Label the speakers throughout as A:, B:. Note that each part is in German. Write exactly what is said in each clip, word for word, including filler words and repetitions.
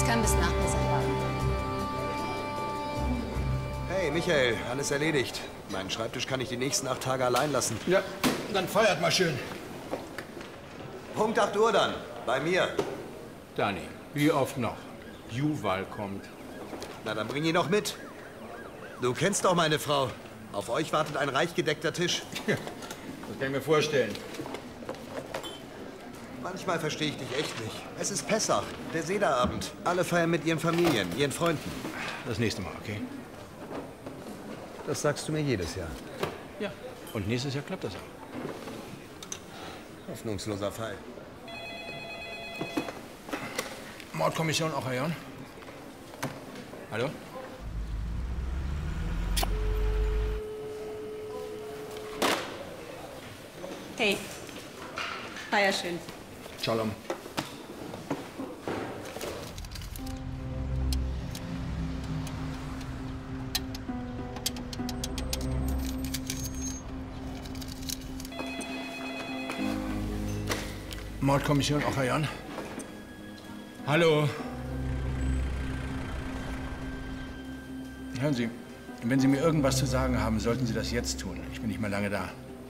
A: Das kann bis Nachmittag warten.
B: Hey, Michael, alles erledigt. Meinen Schreibtisch kann ich die nächsten acht Tage allein lassen.
C: Ja, dann feiert mal schön.
B: Punkt acht Uhr dann, bei mir.
D: Dani, wie oft noch? Juval kommt.
B: Na, dann bring ihn doch mit. Du kennst doch meine Frau. Auf euch wartet ein reich gedeckter Tisch.
C: Ja, das kann ich mir vorstellen.
B: Manchmal verstehe ich dich echt nicht. Es ist Pessach, der Sederabend. Alle feiern mit ihren Familien, ihren Freunden.
D: Das nächste Mal, okay?
B: Das sagst du mir jedes Jahr.
D: Ja. Und nächstes Jahr klappt das auch.
B: Hoffnungsloser Fall.
D: Mordkommission auch, Herr Jan? Hallo?
A: Hey, feier schön.
D: Shalom. Mordkommission auch, Herr Jan? Hallo? Hören Sie, wenn Sie mir irgendwas zu sagen haben, sollten Sie das jetzt tun. Ich bin nicht mehr lange da.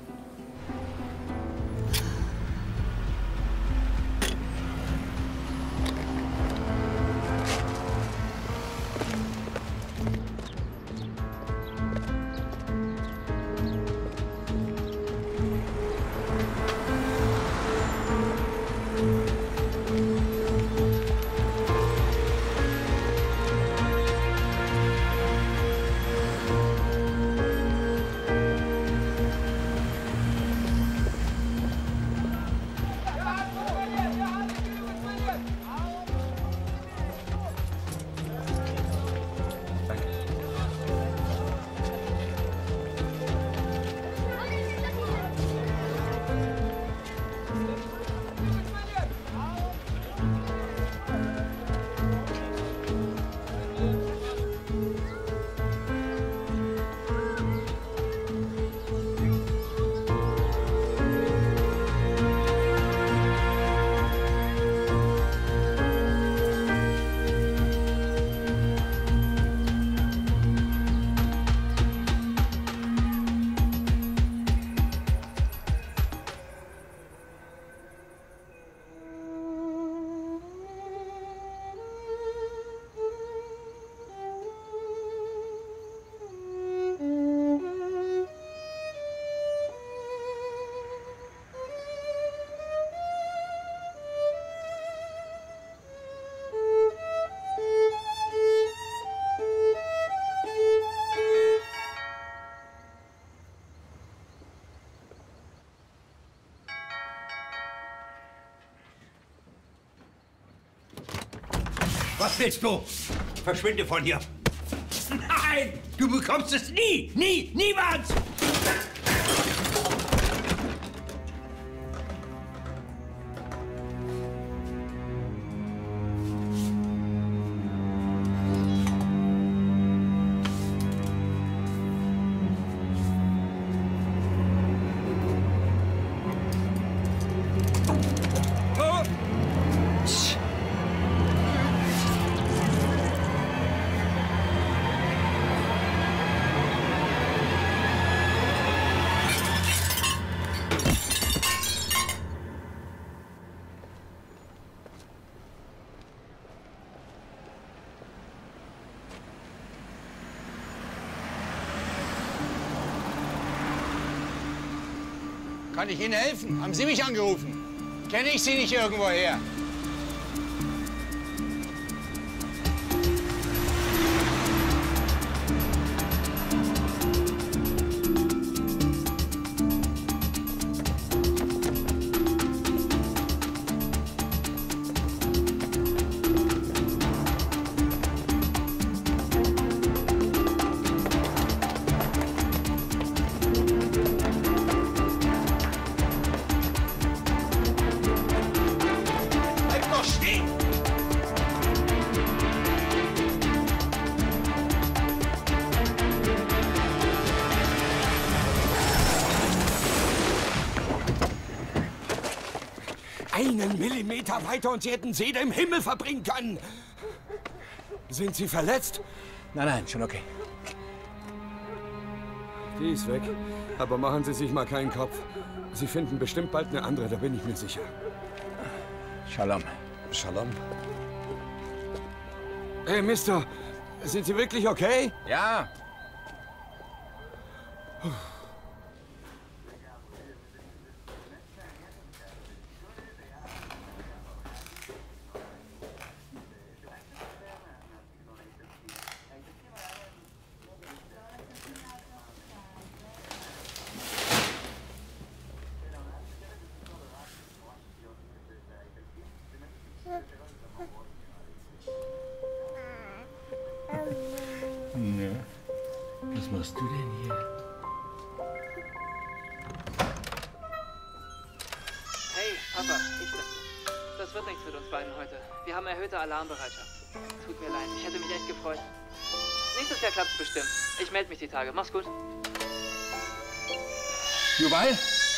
E: Was willst du? Verschwinde von hier. Nein, du bekommst es nie, nie, niemals!
D: Kann ich Ihnen helfen? Haben Sie mich angerufen? Kenne ich Sie nicht irgendwoher?
E: Einen Millimeter weiter und Sie hätten Seder im Himmel verbringen können.
F: Sind Sie verletzt?
E: Nein, nein, schon okay.
F: Die ist weg. Aber machen Sie sich mal keinen Kopf. Sie finden bestimmt bald eine andere, da bin ich mir sicher.
E: Shalom.
B: Shalom.
F: Hey, Mister, sind Sie wirklich okay?
E: Ja. Was machst du denn hier?
G: Hey, Papa, ich bin's. Das wird nichts mit uns beiden heute. Wir haben erhöhte Alarmbereitschaft. Tut mir leid, ich hätte mich echt gefreut. Nächstes Jahr klappt's bestimmt. Ich melde mich die Tage. Mach's gut.
E: Juwal?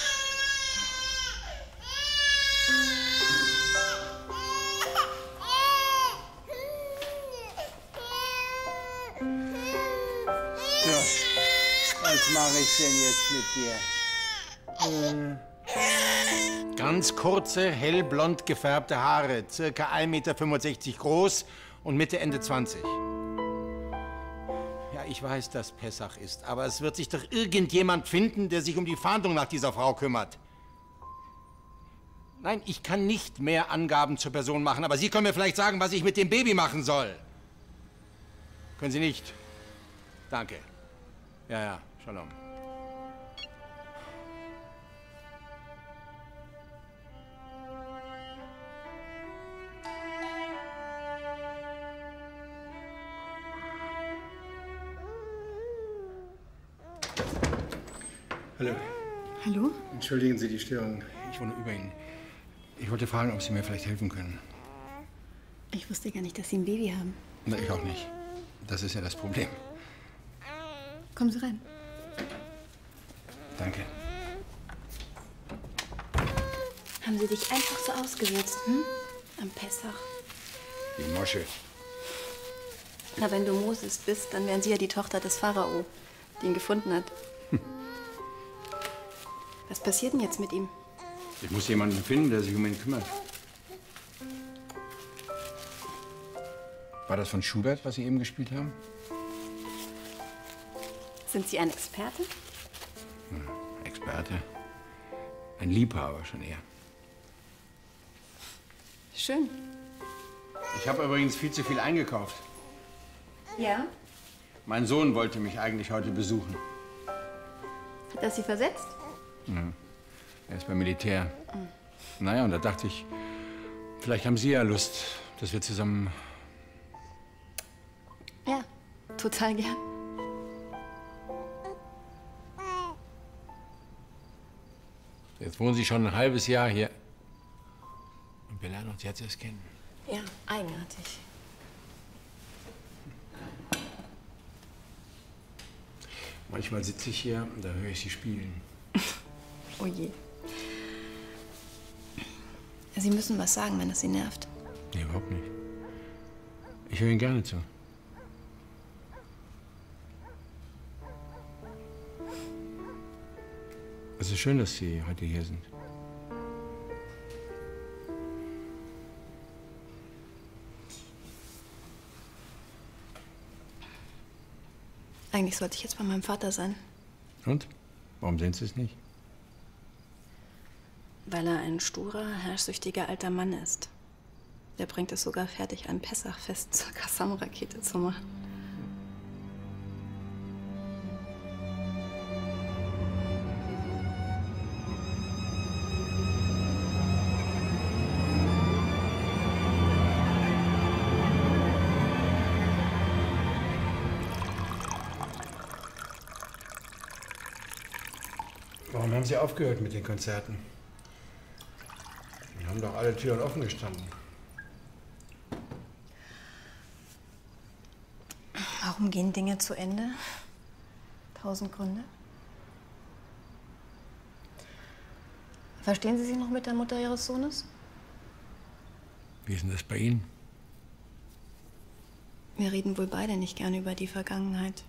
D: Was mache ich denn jetzt mit dir? Hm. Ganz kurze, hellblond gefärbte Haare, circa ein Meter fünfundsechzig groß und Mitte, Ende zwanzig. Ja, ich weiß, dass Pessach ist, aber es wird sich doch irgendjemand finden, der sich um die Fahndung nach dieser Frau kümmert. Nein, ich kann nicht mehr Angaben zur Person machen, aber Sie können mir vielleicht sagen, was ich mit dem Baby machen soll. Können Sie nicht? Danke. Ja, ja, Shalom.
C: Hallo.
A: Hallo?
C: Entschuldigen Sie die Störung.
D: Ich wohne über Ihnen. Ich wollte fragen, ob Sie mir vielleicht helfen können.
A: Ich wusste gar nicht, dass Sie ein Baby haben.
D: Na, ich auch nicht. Das ist ja das Problem.
A: Kommen Sie rein.
D: Danke.
A: Haben Sie dich einfach so ausgewürzt, hm? Am Pessach.
D: Die Mosche.
A: Na, wenn du Moses bist, dann wären Sie ja die Tochter des Pharao, die ihn gefunden hat. Hm. Was passiert denn jetzt mit ihm?
D: Ich muss jemanden finden, der sich um ihn kümmert. War das von Schubert, was Sie eben gespielt haben?
A: Sind Sie ein Experte?
D: Hm, Experte. Ein Liebhaber schon eher.
A: Schön.
D: Ich habe übrigens viel zu viel eingekauft.
A: Ja?
D: Mein Sohn wollte mich eigentlich heute besuchen.
A: Hat er Sie versetzt?
D: Ja. Er ist beim Militär. Mhm. Naja, und da dachte ich, vielleicht haben Sie ja Lust, dass wir zusammen...
A: Ja, total gern.
D: Jetzt wohnen Sie schon ein halbes Jahr hier. Und wir lernen uns jetzt erst kennen.
A: Ja, eigenartig.
D: Manchmal sitze ich hier und da höre ich Sie spielen.
A: Oh je. Sie müssen was sagen, wenn es Sie nervt.
D: Nee, überhaupt nicht. Ich höre Ihnen gerne zu. Es ist schön, dass Sie heute hier sind.
A: Eigentlich sollte ich jetzt bei meinem Vater sein.
D: Und? Warum sind Sie es nicht?
A: Weil er ein sturer, herrschsüchtiger alter Mann ist. Der bringt es sogar fertig, ein Pessachfest zur Qassam-Rakete zu machen.
D: Warum haben Sie aufgehört mit den Konzerten? Wir haben doch alle Türen offen gestanden.
A: Warum gehen Dinge zu Ende? Tausend Gründe. Verstehen Sie sich noch mit der Mutter Ihres Sohnes?
D: Wie ist denn das bei Ihnen?
A: Wir reden wohl beide nicht gerne über die Vergangenheit.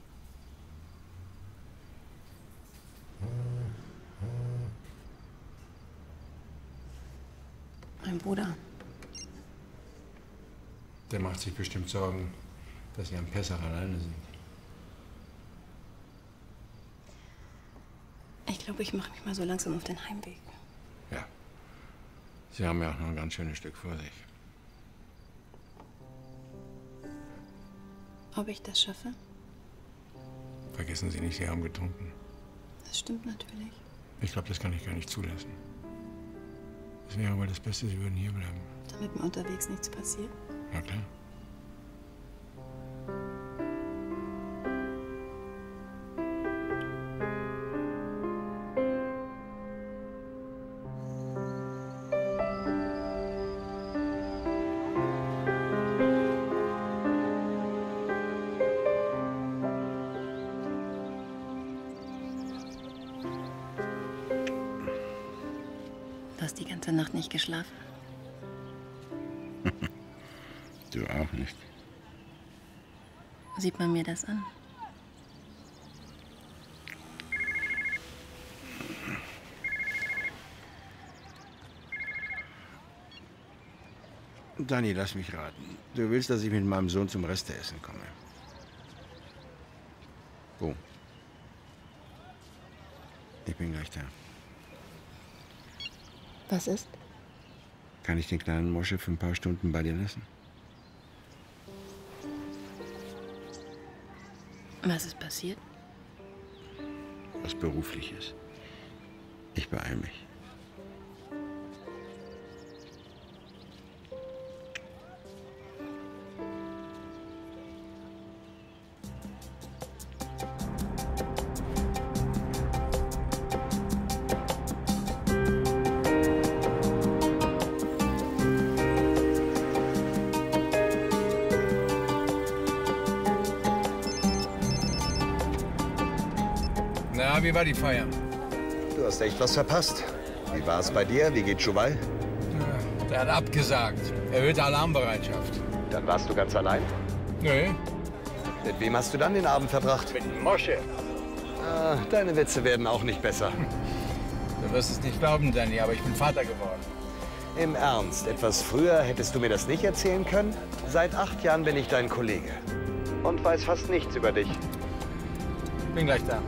A: Mein Bruder.
D: Der macht sich bestimmt Sorgen, dass Sie am Pessach alleine sind.
A: Ich glaube, ich mache mich mal so langsam auf den Heimweg.
D: Ja. Sie haben ja auch noch ein ganz schönes Stück vor sich.
A: Ob ich das schaffe?
D: Vergessen Sie nicht, Sie haben getrunken.
A: Das stimmt natürlich.
D: Ich glaube, das kann ich gar nicht zulassen. Es wäre wohl das Beste, Sie würden hier bleiben.
A: Damit mir unterwegs nichts passiert?
D: Ja, klar.
A: Du hast die ganze Nacht nicht geschlafen.
D: Du auch nicht.
A: Sieht man mir das an?
D: Dani, lass mich raten. Du willst, dass ich mit meinem Sohn zum Resteessen komme. Wo? Ich bin gleich da.
A: Was ist?
D: Kann ich den kleinen Mosche für ein paar Stunden bei dir lassen?
A: Was ist passiert?
D: Was Berufliches. Ich beeil mich.
C: Na, wie war die Feier?
B: Du hast echt was verpasst. Wie war es bei dir? Wie geht Schuwal?
C: Ja, der hat abgesagt. Erhöhte Alarmbereitschaft.
B: Dann warst du ganz allein?
C: Nö.
B: Mit wem hast du dann den Abend verbracht?
C: Mit Mosche.
B: Ah, deine Witze werden auch nicht besser.
C: Du wirst es nicht glauben, Danny, aber ich bin Vater geworden.
B: Im Ernst, etwas früher hättest du mir das nicht erzählen können? Seit acht Jahren bin ich dein Kollege. Und weiß fast nichts über dich.
C: Bin gleich da.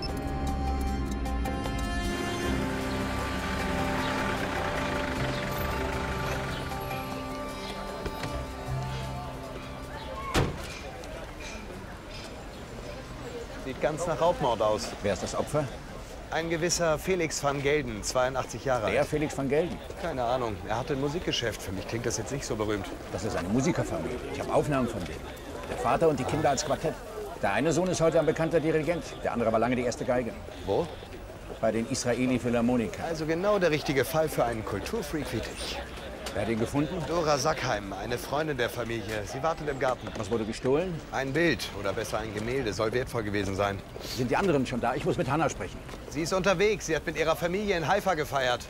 B: Sieht ganz nach Raubmord aus.
H: Wer ist das Opfer?
B: Ein gewisser Felix van Gelden, zweiundachtzig Jahre
H: Der
B: alt.
H: Felix van Gelden.
B: Keine Ahnung, er hatte ein Musikgeschäft. Für mich klingt das jetzt nicht so berühmt.
H: Das ist eine Musikerfamilie. Ich habe Aufnahmen von denen. Der Vater und die Kinder als Quartett. Der eine Sohn ist heute ein bekannter Dirigent. Der andere war lange die erste Geige.
B: Wo?
H: Bei den Israeli Philharmonikern.
B: Also genau der richtige Fall für einen Kulturfreak wie dich.
H: Wer hat ihn gefunden?
B: Dora Sackheim, eine Freundin der Familie. Sie wartet im Garten.
H: Was wurde gestohlen?
B: Ein Bild oder besser ein Gemälde soll wertvoll gewesen sein.
H: Sind die anderen schon da? Ich muss mit Hannah sprechen.
B: Sie ist unterwegs. Sie hat mit ihrer Familie in Haifa gefeiert.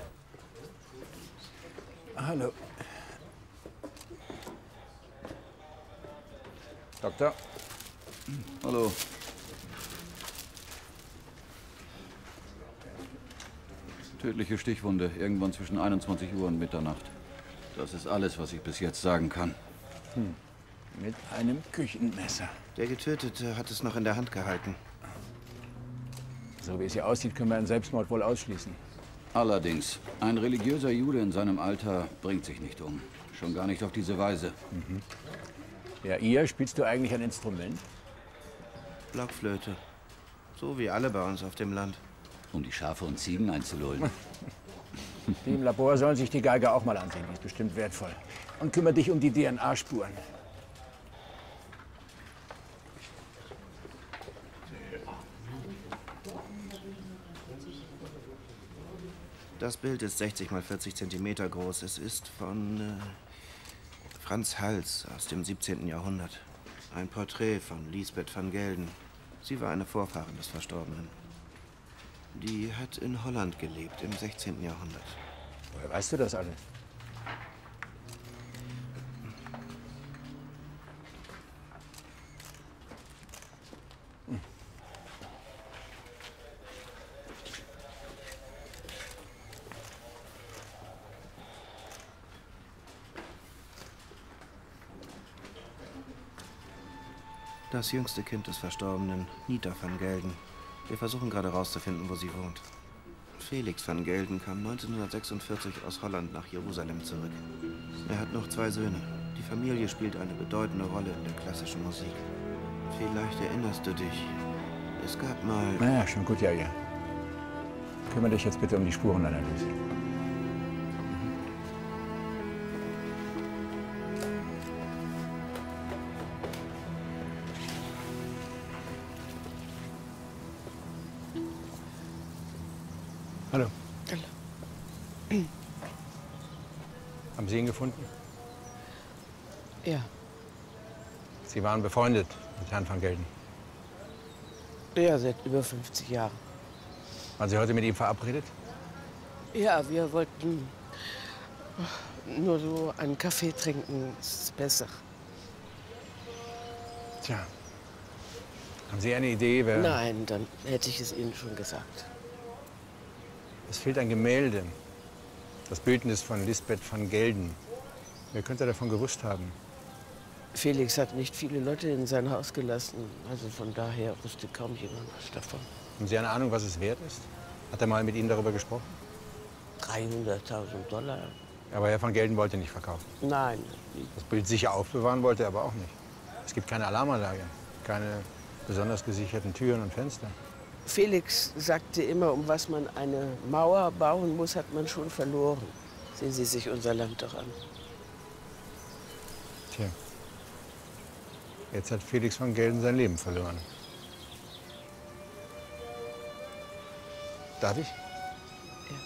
H: Hallo. Doktor?
I: Hallo. Tödliche Stichwunde, irgendwann zwischen einundzwanzig Uhr und Mitternacht. Das ist alles, was ich bis jetzt sagen kann.
H: Hm. Mit einem Küchenmesser.
J: Der Getötete hat es noch in der Hand gehalten.
H: So wie es hier aussieht, können wir einen Selbstmord wohl ausschließen.
I: Allerdings, ein religiöser Jude in seinem Alter bringt sich nicht um. Schon gar nicht auf diese Weise.
H: Mhm. Ja, ihr, spielst du eigentlich ein Instrument?
J: Blockflöte. So wie alle bei uns auf dem Land.
I: Um die Schafe und Ziegen einzulullen.
H: Die im Labor sollen sich die Geige auch mal ansehen. Die ist bestimmt wertvoll. Und kümmere dich um die D N A-Spuren.
J: Das Bild ist sechzig mal vierzig Zentimeter groß. Es ist von äh, Franz Hals aus dem siebzehnten Jahrhundert. Ein Porträt von Lisbeth van Gelden. Sie war eine Vorfahrin des Verstorbenen. Die hat in Holland gelebt im sechzehnten Jahrhundert.
H: Woher weißt du das alles?
J: Das jüngste Kind des Verstorbenen, Nita van Gelden. Wir versuchen gerade herauszufinden, wo sie wohnt. Felix van Gelden kam neunzehnhundertsechsundvierzig aus Holland nach Jerusalem zurück. Er hat noch zwei Söhne. Die Familie spielt eine bedeutende Rolle in der klassischen Musik. Vielleicht erinnerst du dich, es gab mal...
H: Na ja, schon gut, ja, ja. Kümmere dich jetzt bitte um die Spurenanalyse. Hallo.
K: Hallo.
H: Haben Sie ihn gefunden?
K: Ja.
H: Sie waren befreundet mit Herrn van Gelden.
K: Ja, seit über fünfzig Jahren.
H: Waren Sie heute mit ihm verabredet?
K: Ja, wir wollten nur so einen Kaffee trinken. Das ist besser.
H: Tja. Haben Sie eine Idee, wer...
K: Nein, dann hätte ich es Ihnen schon gesagt.
H: Es fehlt ein Gemälde. Das Bildnis von Lisbeth van Gelden. Wer könnte davon gewusst haben?
K: Felix hat nicht viele Leute in sein Haus gelassen. Also von daher wusste kaum jemand was davon.
H: Haben Sie eine Ahnung, was es wert ist? Hat er mal mit Ihnen darüber gesprochen?
K: dreihunderttausend Dollar.
H: Aber Herr van Gelden wollte nicht verkaufen.
K: Nein.
H: Das Bild sicher aufbewahren wollte er aber auch nicht. Es gibt keine Alarmanlage, keine besonders gesicherten Türen und Fenster.
K: Felix sagte immer, um was man eine Mauer bauen muss, hat man schon verloren. Sehen Sie sich unser Land doch an.
H: Tja. Jetzt hat Felix van Gelden sein Leben verloren. Darf ich?
K: Ja.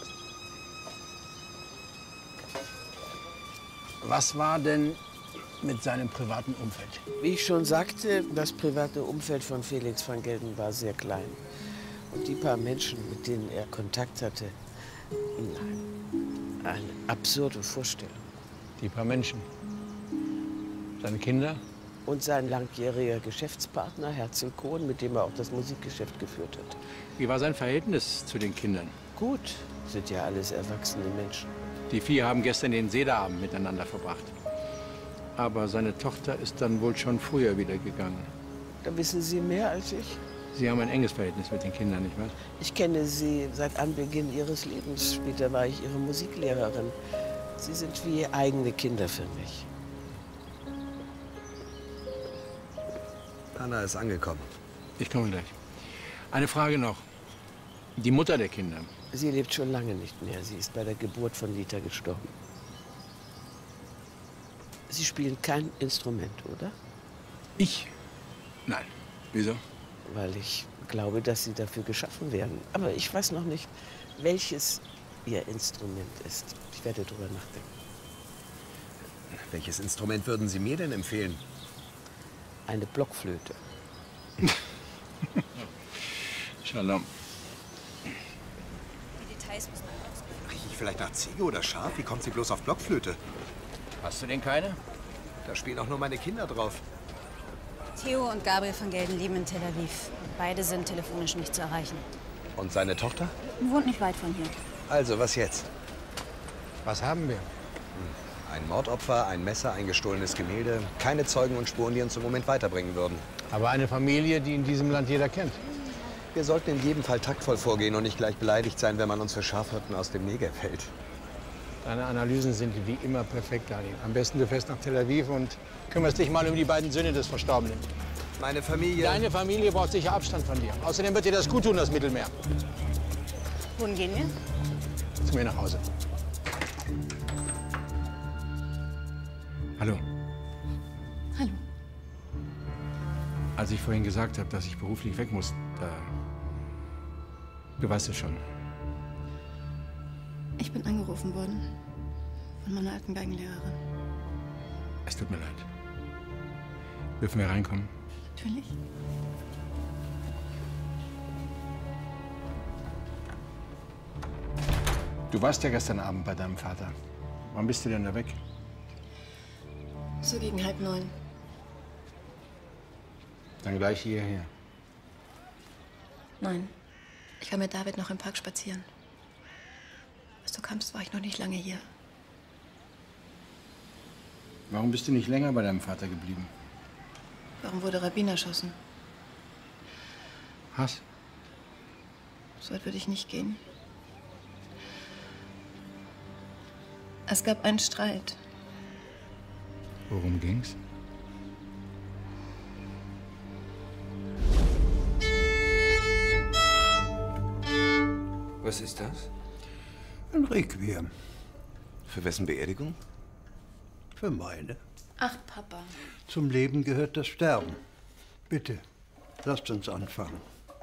H: Was war denn mit seinem privaten Umfeld?
K: Wie ich schon sagte, das private Umfeld von Felix van Gelden war sehr klein. Und die paar Menschen, mit denen er Kontakt hatte, nein, eine absurde Vorstellung.
H: Die paar Menschen? Seine Kinder?
K: Und sein langjähriger Geschäftspartner, Herzl Kohn, mit dem er auch das Musikgeschäft geführt hat.
H: Wie war sein Verhältnis zu den Kindern?
K: Gut, sind ja alles erwachsene Menschen.
H: Die vier haben gestern den Sederabend miteinander verbracht. Aber seine Tochter ist dann wohl schon früher wieder gegangen.
K: Da wissen Sie mehr als ich.
H: Sie haben ein enges Verhältnis mit den Kindern, nicht wahr?
K: Ich kenne Sie seit Anbeginn Ihres Lebens. Später war ich Ihre Musiklehrerin. Sie sind wie eigene Kinder für mich.
B: Anna ist angekommen.
H: Ich komme gleich. Eine Frage noch. Die Mutter der Kinder.
K: Sie lebt schon lange nicht mehr. Sie ist bei der Geburt von Nita gestorben. Sie spielen kein Instrument, oder?
H: Ich? Nein. Wieso?
K: Weil ich glaube, dass Sie dafür geschaffen werden. Aber ich weiß noch nicht, welches Ihr Instrument ist. Ich werde darüber nachdenken.
B: Welches Instrument würden Sie mir denn empfehlen?
K: Eine Blockflöte.
H: Shalom.
L: Die Details müssen wir
B: Rieche ich vielleicht nach Ziege oder Schaf? Wie kommt sie bloß auf Blockflöte?
H: Hast du denn keine?
B: Da spielen auch nur meine Kinder drauf.
L: Theo und Gabriel van Gelden leben in Tel Aviv. Beide sind telefonisch nicht zu erreichen.
B: Und seine Tochter?
L: Wohnt nicht weit von hier.
B: Also, was jetzt?
H: Was haben wir?
B: Ein Mordopfer, ein Messer, ein gestohlenes Gemälde. Keine Zeugen und Spuren, die uns im Moment weiterbringen würden.
H: Aber eine Familie, die in diesem Land jeder kennt.
B: Wir sollten in jedem Fall taktvoll vorgehen und nicht gleich beleidigt sein, wenn man uns für Schafhirten aus dem Negev hält.
H: Deine Analysen sind wie immer perfekt, Dani. Am besten du fährst nach Tel Aviv und kümmerst dich mal um die beiden Söhne des Verstorbenen.
B: Meine Familie...
H: Deine Familie braucht sicher Abstand von dir. Außerdem wird dir das gut tun, das Mittelmeer.
L: Wohin gehen wir?
H: Zu mir nach Hause. Hallo.
A: Hallo.
H: Als ich vorhin gesagt habe, dass ich beruflich weg muss, da... Du weißt es schon.
A: Ich bin angerufen worden von meiner alten Geigenlehrerin.
H: Es tut mir leid. Dürfen wir reinkommen?
A: Natürlich.
H: Du warst ja gestern Abend bei deinem Vater. Wann bist du denn da weg?
A: So gegen halb neun.
H: Dann gleich hierher.
A: Nein, ich war mit David noch im Park spazieren. Als du kamst, war ich noch nicht lange hier.
H: Warum bist du nicht länger bei deinem Vater geblieben?
A: Warum wurde Rabin erschossen?
D: Hass.
A: So weit würde ich nicht gehen. Es gab einen Streit.
D: Worum ging's?
M: Was ist das?
E: Ein Requiem.
M: Für wessen Beerdigung?
E: Für meine.
A: Ach, Papa.
E: Zum Leben gehört das Sterben. Bitte, lasst uns anfangen.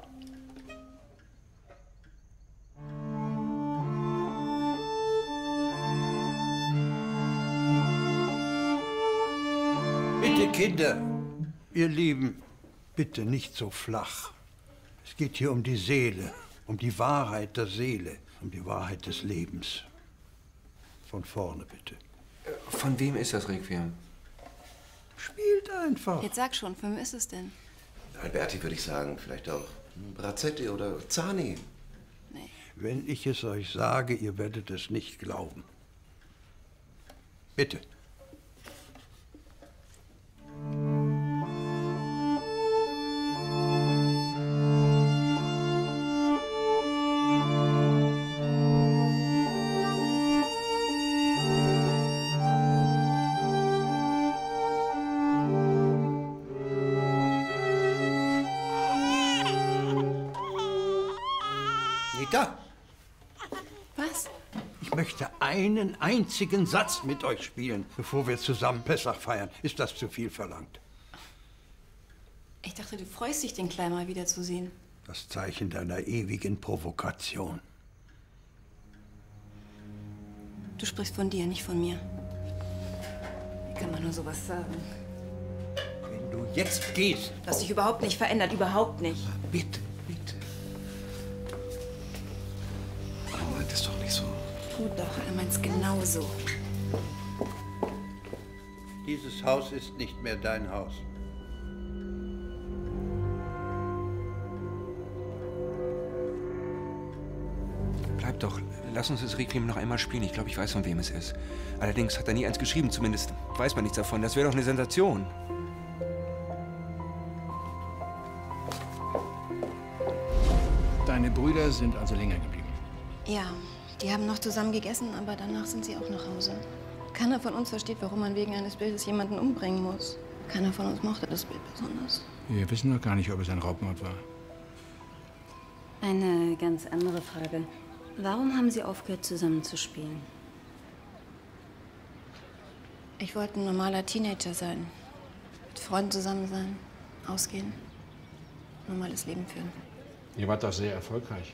E: Bitte, Kinder, ihr Lieben, bitte nicht so flach. Es geht hier um die Seele, um die Wahrheit der Seele, um die Wahrheit des Lebens. Von vorne, bitte.
M: Von wem ist das Requiem?
E: Spielt einfach.
A: Jetzt sag schon, von wem ist es denn?
M: Alberti, würde ich sagen. Vielleicht auch Bracetti oder Zani.
A: Nee.
E: Wenn ich es euch sage, ihr werdet es nicht glauben. Bitte. Nita,
A: Was?
E: ich möchte einen einzigen Satz mit euch spielen, bevor wir zusammen Pessach feiern. Ist das zu viel verlangt?
A: Ich dachte, du freust dich, den Kleinen mal wiederzusehen.
E: Das Zeichen deiner ewigen Provokation.
A: Du sprichst von dir, nicht von mir. Wie kann man nur sowas sagen?
E: Wenn du jetzt gehst...
A: Du hast dich überhaupt nicht verändert, überhaupt nicht.
E: Bitte, bitte.
M: Er meint es doch nicht so.
A: Gut doch, er meint's genauso.
E: Dieses Haus ist nicht mehr dein Haus.
M: Bleib doch. Lass uns das Requiem noch einmal spielen. Ich glaube, ich weiß, von wem es ist. Allerdings hat er nie eins geschrieben. Zumindest weiß man nichts davon. Das wäre doch eine Sensation.
D: Deine Brüder sind also länger geblieben.
A: Ja, die haben noch zusammen gegessen, aber danach sind sie auch nach Hause. Keiner von uns versteht, warum man wegen eines Bildes jemanden umbringen muss. Keiner von uns mochte das Bild besonders.
D: Wir wissen noch gar nicht, ob es ein Raubmord war.
L: Eine ganz andere Frage. Warum haben Sie aufgehört, zusammen zu spielen?
A: Ich wollte ein normaler Teenager sein. Mit Freunden zusammen sein, ausgehen, normales Leben führen.
D: Ihr wart doch sehr erfolgreich.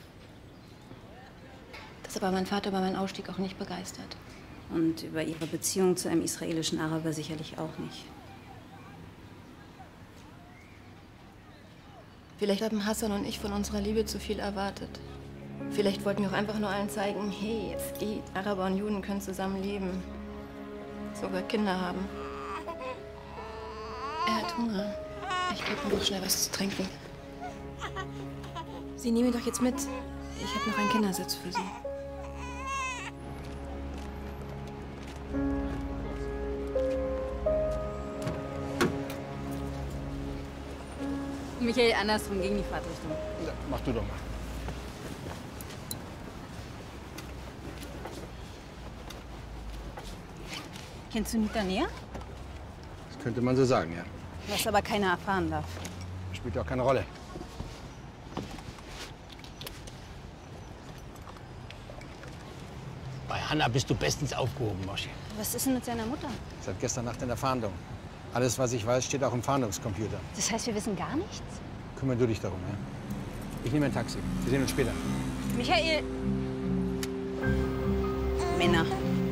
A: Das war mein Vater über meinen Ausstieg auch nicht begeistert.
L: Und über Ihre Beziehung zu einem israelischen Araber sicherlich auch nicht.
A: Vielleicht haben Hassan und ich von unserer Liebe zu viel erwartet. Vielleicht wollten wir auch einfach nur allen zeigen, hey, es geht. Araber und Juden können zusammen leben. Sogar Kinder haben. Er hat Hunger. Ich gebe ihm noch schnell was zu trinken. Sie nehmen ihn doch jetzt mit. Ich habe noch einen Kindersitz für Sie.
L: Michael, andersrum gegen die Fahrtrichtung.
D: Ja, mach du doch mal.
L: Kennst du Nita näher?
D: Das könnte man so sagen, ja.
L: Was aber keiner erfahren darf.
D: Spielt auch keine Rolle.
N: Bei Hanna bist du bestens aufgehoben, Mosche.
L: Was ist denn mit seiner Mutter?
D: Seit gestern Nacht in der Fahndung. Alles, was ich weiß, steht auch im Fahndungscomputer.
L: Das heißt, wir wissen gar nichts?
D: Kümmer du dich darum, ja? Ich nehme ein Taxi. Wir sehen uns später.
L: Michael! Männer.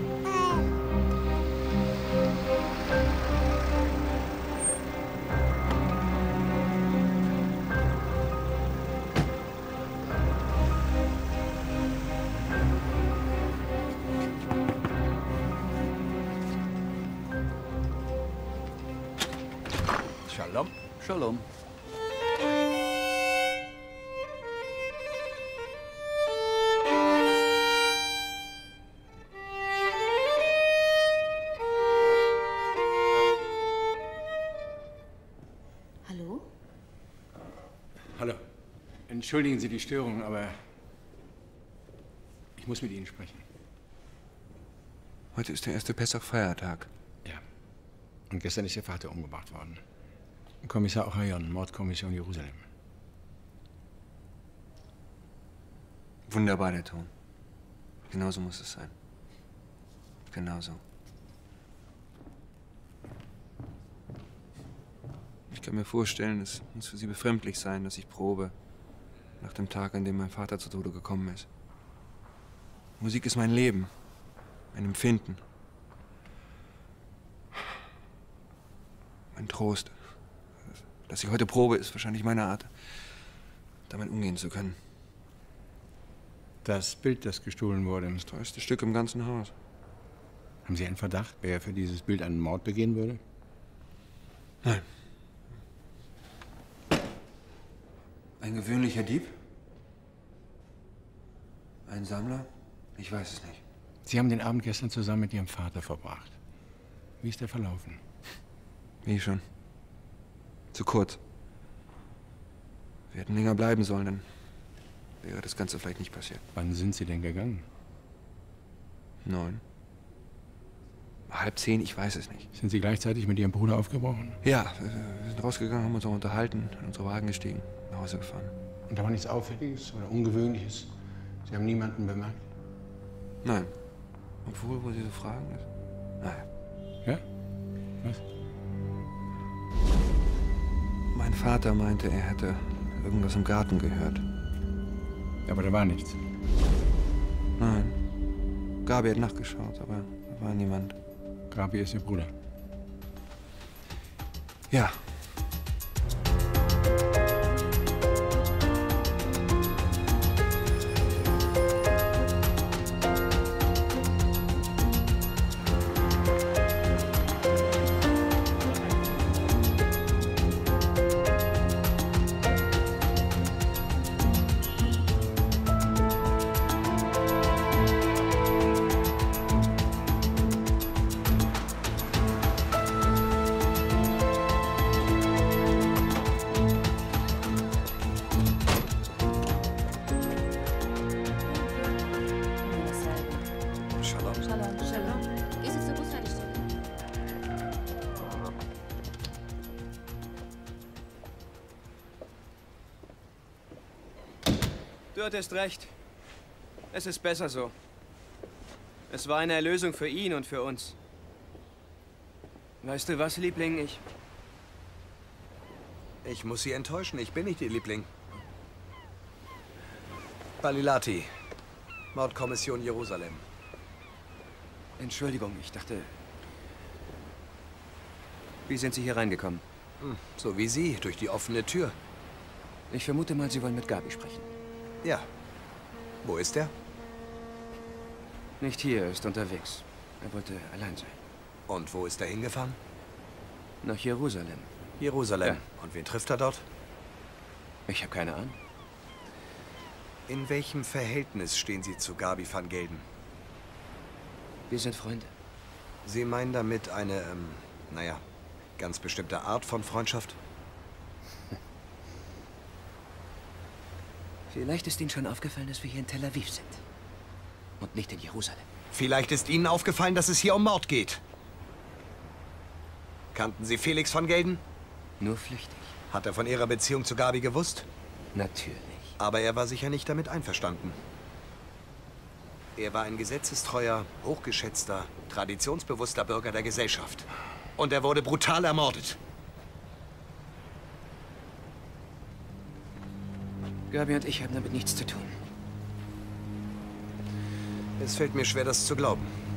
I: Shalom. Shalom.
D: Entschuldigen Sie die Störung, aber ich muss mit Ihnen sprechen.
M: Heute ist der erste Pessach-Feiertag.
D: Ja. Und gestern ist Ihr Vater umgebracht worden. Kommissar Ochayon, Mordkommission Jerusalem.
M: Wunderbar, der Ton. Genauso muss es sein. Genauso. Ich kann mir vorstellen, es muss für Sie befremdlich sein, dass ich probe nach dem Tag, an dem mein Vater zu Tode gekommen ist. Musik ist mein Leben, mein Empfinden, mein Trost. Dass ich heute probe, ist wahrscheinlich meine Art, damit umgehen zu können.
D: Das Bild, das gestohlen wurde.
M: Das teuerste Stück im ganzen Haus.
D: Haben Sie einen Verdacht, wer für dieses Bild einen Mord begehen würde?
M: Nein. Ein gewöhnlicher Dieb? Ein Sammler? Ich weiß es nicht.
D: Sie haben den Abend gestern zusammen mit Ihrem Vater verbracht. Wie ist der verlaufen?
M: Wie schon. Zu kurz. Wir hätten länger bleiben sollen, dann wäre das Ganze vielleicht nicht passiert.
D: Wann sind Sie denn gegangen?
M: Neun. Halb zehn, ich weiß es nicht.
D: Sind Sie gleichzeitig mit Ihrem Bruder aufgebrochen?
M: Ja, wir sind rausgegangen, haben uns auch unterhalten, in unsere Wagen gestiegen, nach Hause gefahren.
D: Und da war nichts Auffälliges oder Ungewöhnliches? Sie haben niemanden bemerkt?
M: Nein. Obwohl, wo Sie so fragen, ist... Naja.
D: Ja? Was?
M: Mein Vater meinte, er hätte irgendwas im Garten gehört.
D: Aber da war nichts?
M: Nein. Gabi hat nachgeschaut, aber da war niemand.
D: Gabi ist Ihr Bruder?
M: Ja.
O: Du hattest recht. Es ist besser so. Es war eine Erlösung für ihn und für uns. Weißt du was, Liebling? Ich...
B: Ich muss Sie enttäuschen. Ich bin nicht Ihr Liebling. Balilati, Mordkommission Jerusalem.
O: Entschuldigung, ich dachte... Wie sind Sie hier reingekommen?
B: Hm, so wie Sie, durch die offene Tür.
O: Ich vermute mal, Sie wollen mit Gabi sprechen.
B: Ja. Wo ist er?
O: Nicht hier, er ist unterwegs. Er wollte allein sein.
B: Und wo ist er hingefahren?
O: Nach Jerusalem.
B: Jerusalem.
O: Ja.
B: Und wen trifft er dort?
O: Ich habe keine Ahnung.
B: In welchem Verhältnis stehen Sie zu Gabi van Gelden?
O: Wir sind Freunde.
B: Sie meinen damit eine, ähm, naja, ganz bestimmte Art von Freundschaft?
O: Vielleicht ist Ihnen schon aufgefallen, dass wir hier in Tel Aviv sind. Und nicht in Jerusalem.
B: Vielleicht ist Ihnen aufgefallen, dass es hier um Mord geht. Kannten Sie Felix van Gelden?
O: Nur flüchtig.
B: Hat er von Ihrer Beziehung zu Gabi gewusst?
O: Natürlich.
B: Aber er war sicher nicht damit einverstanden. Er war ein gesetzestreuer, hochgeschätzter, traditionsbewusster Bürger der Gesellschaft. Und er wurde brutal ermordet.
O: Gabi und ich haben damit nichts zu tun.
B: Es fällt mir schwer, das zu glauben.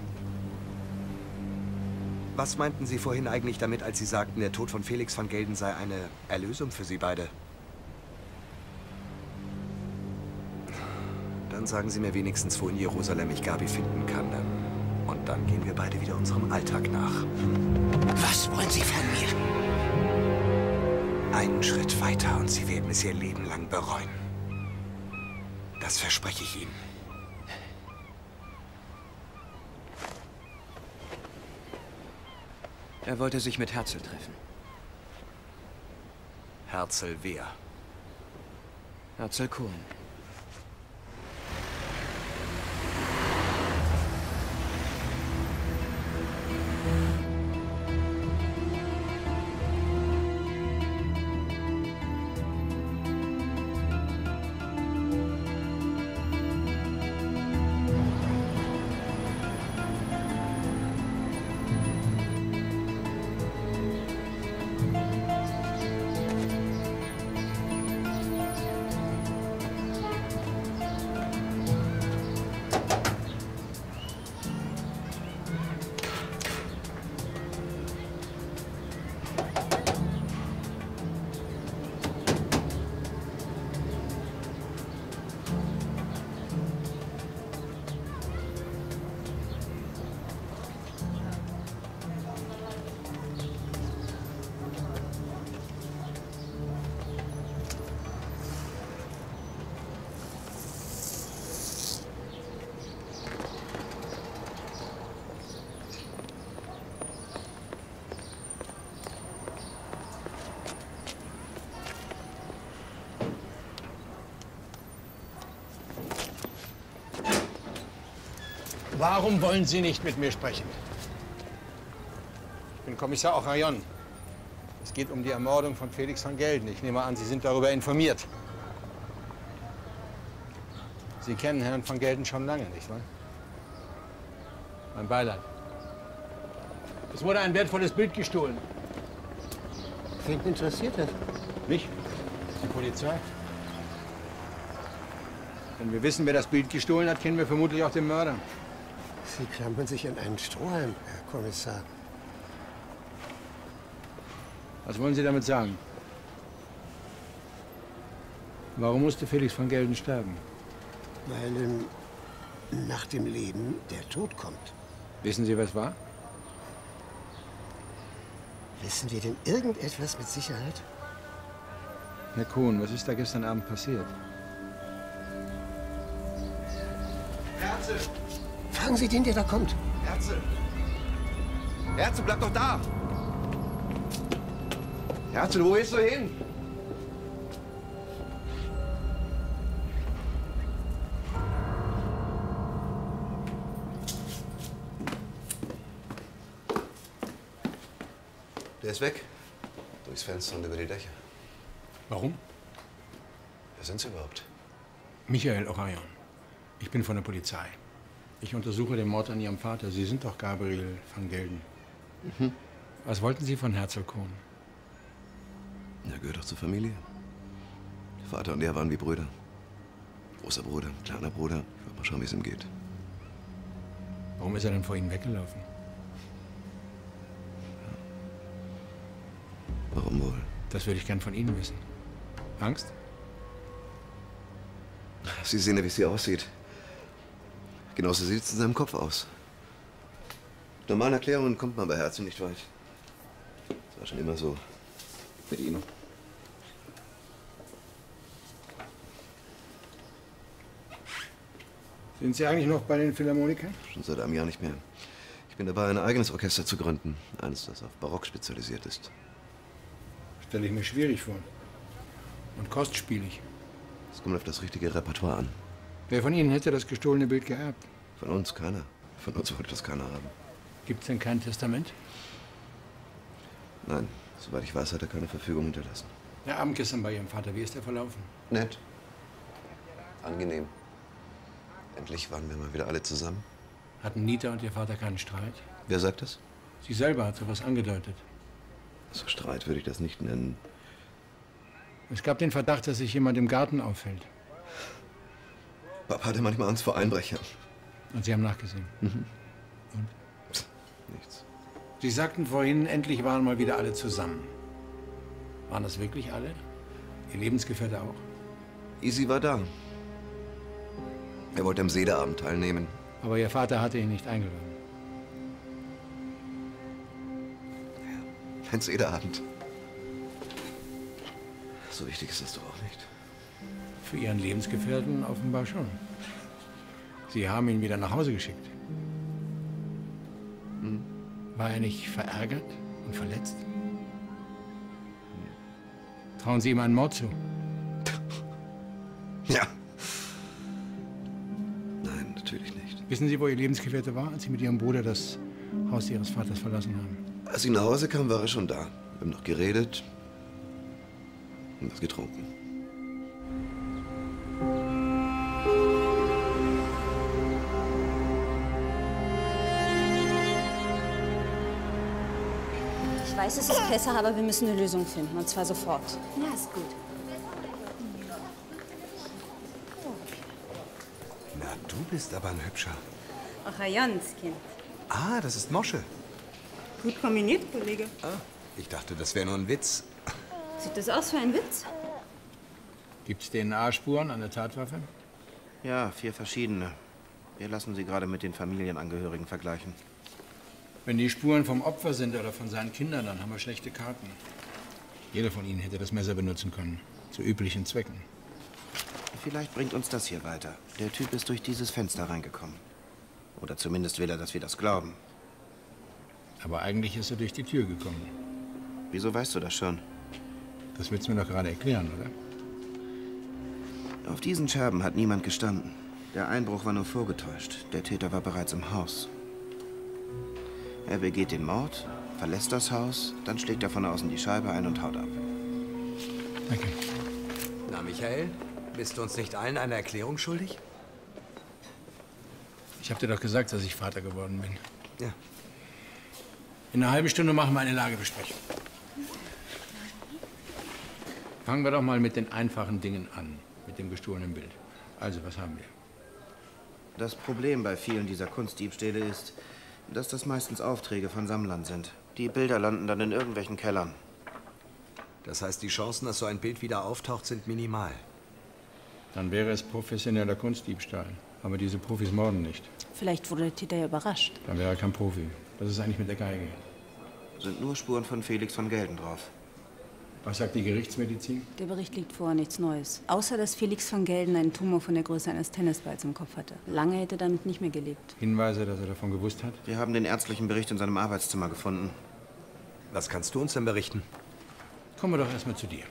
B: Was meinten Sie vorhin eigentlich damit, als Sie sagten, der Tod von Felix van Gelden sei eine Erlösung für Sie beide? Dann sagen Sie mir wenigstens, wo in Jerusalem ich Gabi finden kann. Und dann gehen wir beide wieder unserem Alltag nach.
O: Was wollen Sie von mir?
B: Einen Schritt weiter und Sie werden es Ihr Leben lang bereuen. Das verspreche ich Ihnen.
O: Er wollte sich mit Herzl treffen.
B: Herzl wer?
O: Herzl Kohn.
D: Warum wollen Sie nicht mit mir sprechen? Ich bin Kommissar Ocharion. Es geht um die Ermordung von Felix van Gelden. Ich nehme an, Sie sind darüber informiert. Sie kennen Herrn van Gelden schon lange, nicht wahr? Mein Beileid. Es wurde ein wertvolles Bild gestohlen.
N: Wen interessiert das?
D: Mich? Die Polizei? Wenn wir wissen, wer das Bild gestohlen hat, kennen wir vermutlich auch den Mörder.
N: Sie klammern sich an einen Strohhalm, Herr Kommissar.
D: Was wollen Sie damit sagen? Warum musste Felix van Gelden sterben?
N: Weil ähm, nach dem Leben der Tod kommt.
D: Wissen Sie, was war?
N: Wissen wir denn irgendetwas mit Sicherheit?
D: Herr Kohn, was ist da gestern Abend passiert?
J: Herzl!
N: Fragen Sie den, der da kommt.
J: Herzl! Herzl, bleib doch da! Herzl, wo willst du hin? Der ist weg. Durchs Fenster und über die Dächer.
D: Warum?
J: Wer sind Sie überhaupt?
D: Michael Ocharion. Ich bin von der Polizei. Ich untersuche den Mord an Ihrem Vater. Sie sind doch Gabriel van Gelden.
J: Mhm.
D: Was wollten Sie von Herzl Kohn?
J: Er gehört doch zur Familie. Der Vater und er waren wie Brüder. Großer Bruder, kleiner Bruder. Ich wollte mal schauen, wie es ihm geht.
D: Warum ist er denn vor Ihnen weggelaufen?
J: Warum wohl?
D: Das würde ich gern von Ihnen wissen. Angst?
J: Sie sehen ja, wie es hier aussieht. Genauso sieht es in seinem Kopf aus. Mit normalen Erklärungen kommt man bei Herzl nicht weit. Das war schon immer so. Mit Ihnen.
D: Sind Sie eigentlich noch bei den Philharmonikern?
J: Schon seit einem Jahr nicht mehr. Ich bin dabei, ein eigenes Orchester zu gründen. Eines, das auf Barock spezialisiert ist.
D: Stelle ich mir schwierig vor. Und kostspielig.
J: Es kommt auf das richtige Repertoire an.
D: Wer von Ihnen hätte das gestohlene Bild geerbt?
J: Von uns keiner. Von uns wollte das keiner haben.
D: Gibt es denn kein Testament?
J: Nein, soweit ich weiß, hat er keine Verfügung hinterlassen.
D: Der Abend gestern bei Ihrem Vater, wie ist er verlaufen?
J: Nett. Angenehm. Endlich waren wir mal wieder alle zusammen.
D: Hatten Nita und Ihr Vater keinen Streit?
J: Wer sagt das?
D: Sie selber hat sowas angedeutet.
J: So Streit würde ich das nicht nennen.
D: Es gab den Verdacht, dass sich jemand im Garten aufhält.
J: Papa hatte manchmal Angst vor Einbrechern.
D: Und Sie haben nachgesehen?
J: Mhm.
D: Und?
J: Psst, nichts.
D: Sie sagten vorhin, endlich waren mal wieder alle zusammen. Waren das wirklich alle? Ihr Lebensgefährte auch?
J: Isi war da. Er wollte am Sederabend teilnehmen.
D: Aber Ihr Vater hatte ihn nicht eingeladen.
J: Ein Sederabend. So wichtig ist das doch auch nicht.
D: Für Ihren Lebensgefährten offenbar schon. Sie haben ihn wieder nach Hause geschickt.
J: Hm.
D: War er nicht verärgert und verletzt? Trauen Sie ihm einen Mord zu?
P: Ja. Nein, natürlich nicht.
D: Wissen Sie, wo Ihr Lebensgefährte war, als Sie mit Ihrem Bruder das Haus Ihres Vaters verlassen haben?
P: Als ich nach Hause kam, war er schon da. Wir haben noch geredet und was getrunken.
L: Ich weiß, es ist besser, aber wir müssen eine Lösung finden. Und zwar sofort.
A: Ja, ist gut.
B: Na, du bist aber ein Hübscher.
L: Ach, ein Jans, Kind.
B: Ah, das ist Mosche.
L: Gut kombiniert, Kollege.
B: Ah, ich dachte, das wäre nur ein Witz.
L: Sieht das aus wie ein Witz?
D: Gibt's D N A-Spuren an der Tatwaffe?
J: Ja, vier verschiedene. Wir lassen sie gerade mit den Familienangehörigen vergleichen.
D: Wenn die Spuren vom Opfer sind oder von seinen Kindern, dann haben wir schlechte Karten. Jeder von ihnen hätte das Messer benutzen können. Zu üblichen Zwecken.
J: Vielleicht bringt uns das hier weiter. Der Typ ist durch dieses Fenster reingekommen. Oder zumindest will er, dass wir das glauben.
D: Aber eigentlich ist er durch die Tür gekommen.
J: Wieso weißt du das schon?
D: Das willst du mir doch gerade erklären, oder?
J: Auf diesen Scherben hat niemand gestanden. Der Einbruch war nur vorgetäuscht. Der Täter war bereits im Haus. Er begeht den Mord, verlässt das Haus, dann schlägt er von außen die Scheibe ein und haut ab.
D: Danke.
B: Na, Michael, bist du uns nicht allen eine Erklärung schuldig?
D: Ich hab dir doch gesagt, dass ich Vater geworden bin.
B: Ja.
D: In einer halben Stunde machen wir eine Lagebesprechung. Fangen wir doch mal mit den einfachen Dingen an, mit dem gestohlenen Bild. Also, was haben wir?
J: Das Problem bei vielen dieser Kunstdiebstähle ist, dass das meistens Aufträge von Sammlern sind. Die Bilder landen dann in irgendwelchen Kellern.
B: Das heißt, die Chancen, dass so ein Bild wieder auftaucht, sind minimal.
D: Dann wäre es professioneller Kunstdiebstahl. Aber diese Profis morden nicht.
L: Vielleicht wurde der Täter ja überrascht.
D: Dann wäre er kein Profi. Das ist eigentlich mit der Geige.
J: Sind nur Spuren von Felix van Gelden drauf.
D: Was sagt die Gerichtsmedizin?
L: Der Bericht liegt vor, nichts Neues. Außer, dass Felix van Gelden einen Tumor von der Größe eines Tennisballs im Kopf hatte. Lange hätte er damit nicht mehr gelebt.
D: Hinweise, dass er davon gewusst hat?
J: Wir haben den ärztlichen Bericht in seinem Arbeitszimmer gefunden.
B: Was kannst du uns denn berichten?
D: Kommen wir doch erstmal zu dir.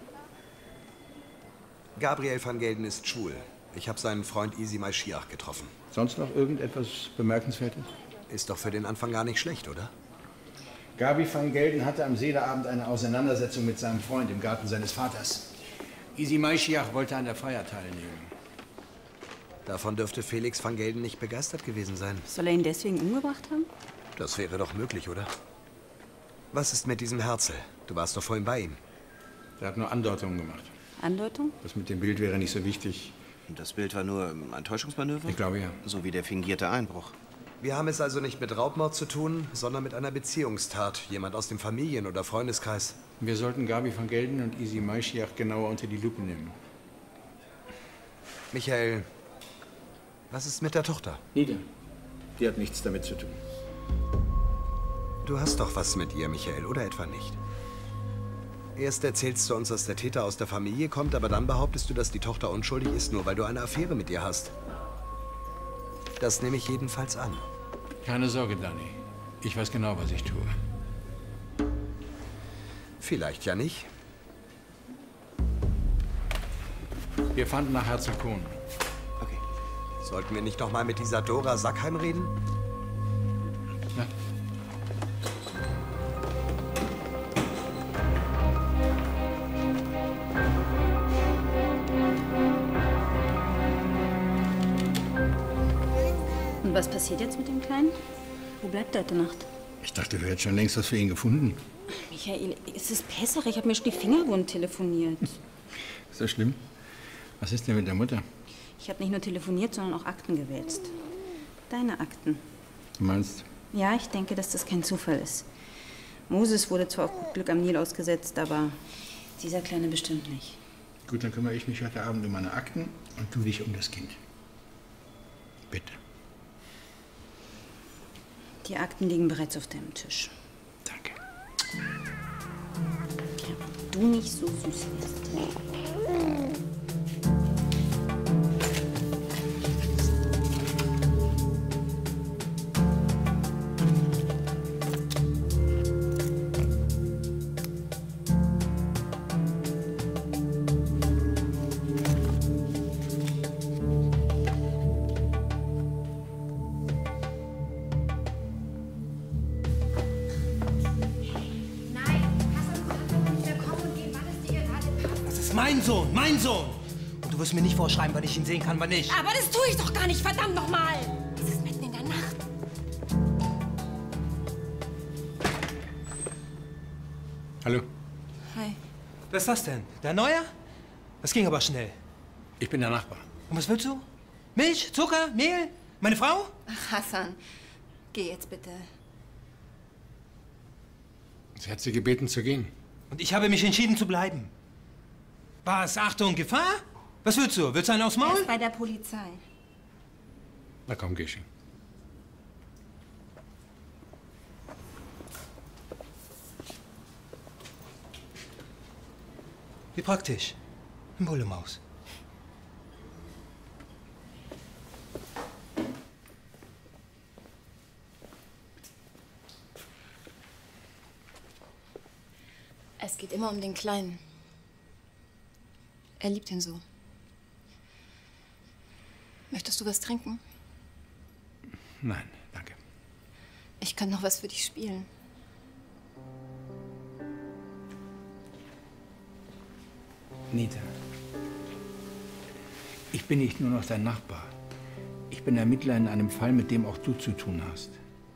B: Gabriel van Gelden ist schwul. Ich habe seinen Freund Isi Maischiach getroffen.
D: Sonst noch irgendetwas Bemerkenswertes?
B: Ist doch für den Anfang gar nicht schlecht, oder?
D: Gabi van Gelden hatte am Seeleabend eine Auseinandersetzung mit seinem Freund im Garten seines Vaters. Isi Maischiach wollte an der Feier teilnehmen.
B: Davon dürfte Felix van Gelden nicht begeistert gewesen sein.
L: Soll er ihn deswegen umgebracht haben?
B: Das wäre doch möglich, oder? Was ist mit diesem Herzl? Du warst doch vorhin bei ihm.
D: Er hat nur Andeutungen gemacht.
L: Andeutung?
D: Das mit dem Bild wäre nicht so wichtig.
J: Und das Bild war nur ein Täuschungsmanöver?
D: Ich glaube, ja.
J: So wie der fingierte Einbruch.
B: Wir haben es also nicht mit Raubmord zu tun, sondern mit einer Beziehungstat. Jemand aus dem Familien- oder Freundeskreis.
D: Wir sollten Gabi van Gelden und Isi Maischiach genauer unter die Lupe nehmen.
B: Michael, was ist mit der Tochter?
D: Nida. Die hat nichts damit zu tun.
B: Du hast doch was mit ihr, Michael, oder etwa nicht? Erst erzählst du uns, dass der Täter aus der Familie kommt, aber dann behauptest du, dass die Tochter unschuldig ist, nur weil du eine Affäre mit ihr hast. Das nehme ich jedenfalls an.
D: Keine Sorge, Danny. Ich weiß genau, was ich tue.
B: Vielleicht ja nicht.
D: Wir fanden nach Herzegowen.
B: Okay. Sollten wir nicht noch mal mit dieser Dora Sackheim reden?
D: Ja.
L: Und was passiert jetzt mit dem Kleinen? Wo bleibt er heute Nacht?
D: Ich dachte, wir hätten schon längst was für ihn gefunden.
L: Michael, es ist Pessach. Ich habe mir schon die Finger wund telefoniert.
D: Ist das schlimm? Was ist denn mit der Mutter?
L: Ich habe nicht nur telefoniert, sondern auch Akten gewälzt. Deine Akten.
D: Du meinst?
L: Ja, ich denke, dass das kein Zufall ist. Moses wurde zwar auf gut Glück am Nil ausgesetzt, aber dieser Kleine bestimmt nicht.
D: Gut, dann kümmere ich mich heute Abend um meine Akten und du dich um das Kind. Bitte.
L: Die Akten liegen bereits auf deinem Tisch.
D: Danke.
L: Ja, du nicht so süß bist.
Q: mein Sohn, mein Sohn. Und du wirst mir nicht vorschreiben, wann ich ihn sehen kann, wann nicht.
R: Aber das tue ich doch gar nicht, verdammt nochmal. Es ist mitten in der Nacht.
D: Hallo.
A: Hi.
Q: Wer ist das denn? Der Neuer? Das ging aber schnell.
D: Ich bin der Nachbar.
Q: Und was willst du? Milch, Zucker, Mehl? Meine Frau?
A: Ach, Hassan, geh jetzt bitte.
D: Sie hat Sie gebeten zu gehen.
Q: Und ich habe mich entschieden zu bleiben. Was? Achtung, Gefahr? Was willst du? Willst du einen aufs
A: Er
Q: Maul?
A: ist bei der Polizei.
D: Na komm, geh schon.
Q: Wie praktisch. Ein Bullemaus.
A: Es geht immer um den Kleinen. Er liebt ihn so. Möchtest du was trinken?
D: Nein, danke.
A: Ich kann noch was für dich spielen.
H: Nita, ich bin nicht nur noch dein Nachbar. Ich bin Ermittler in einem Fall, mit dem auch du zu tun hast.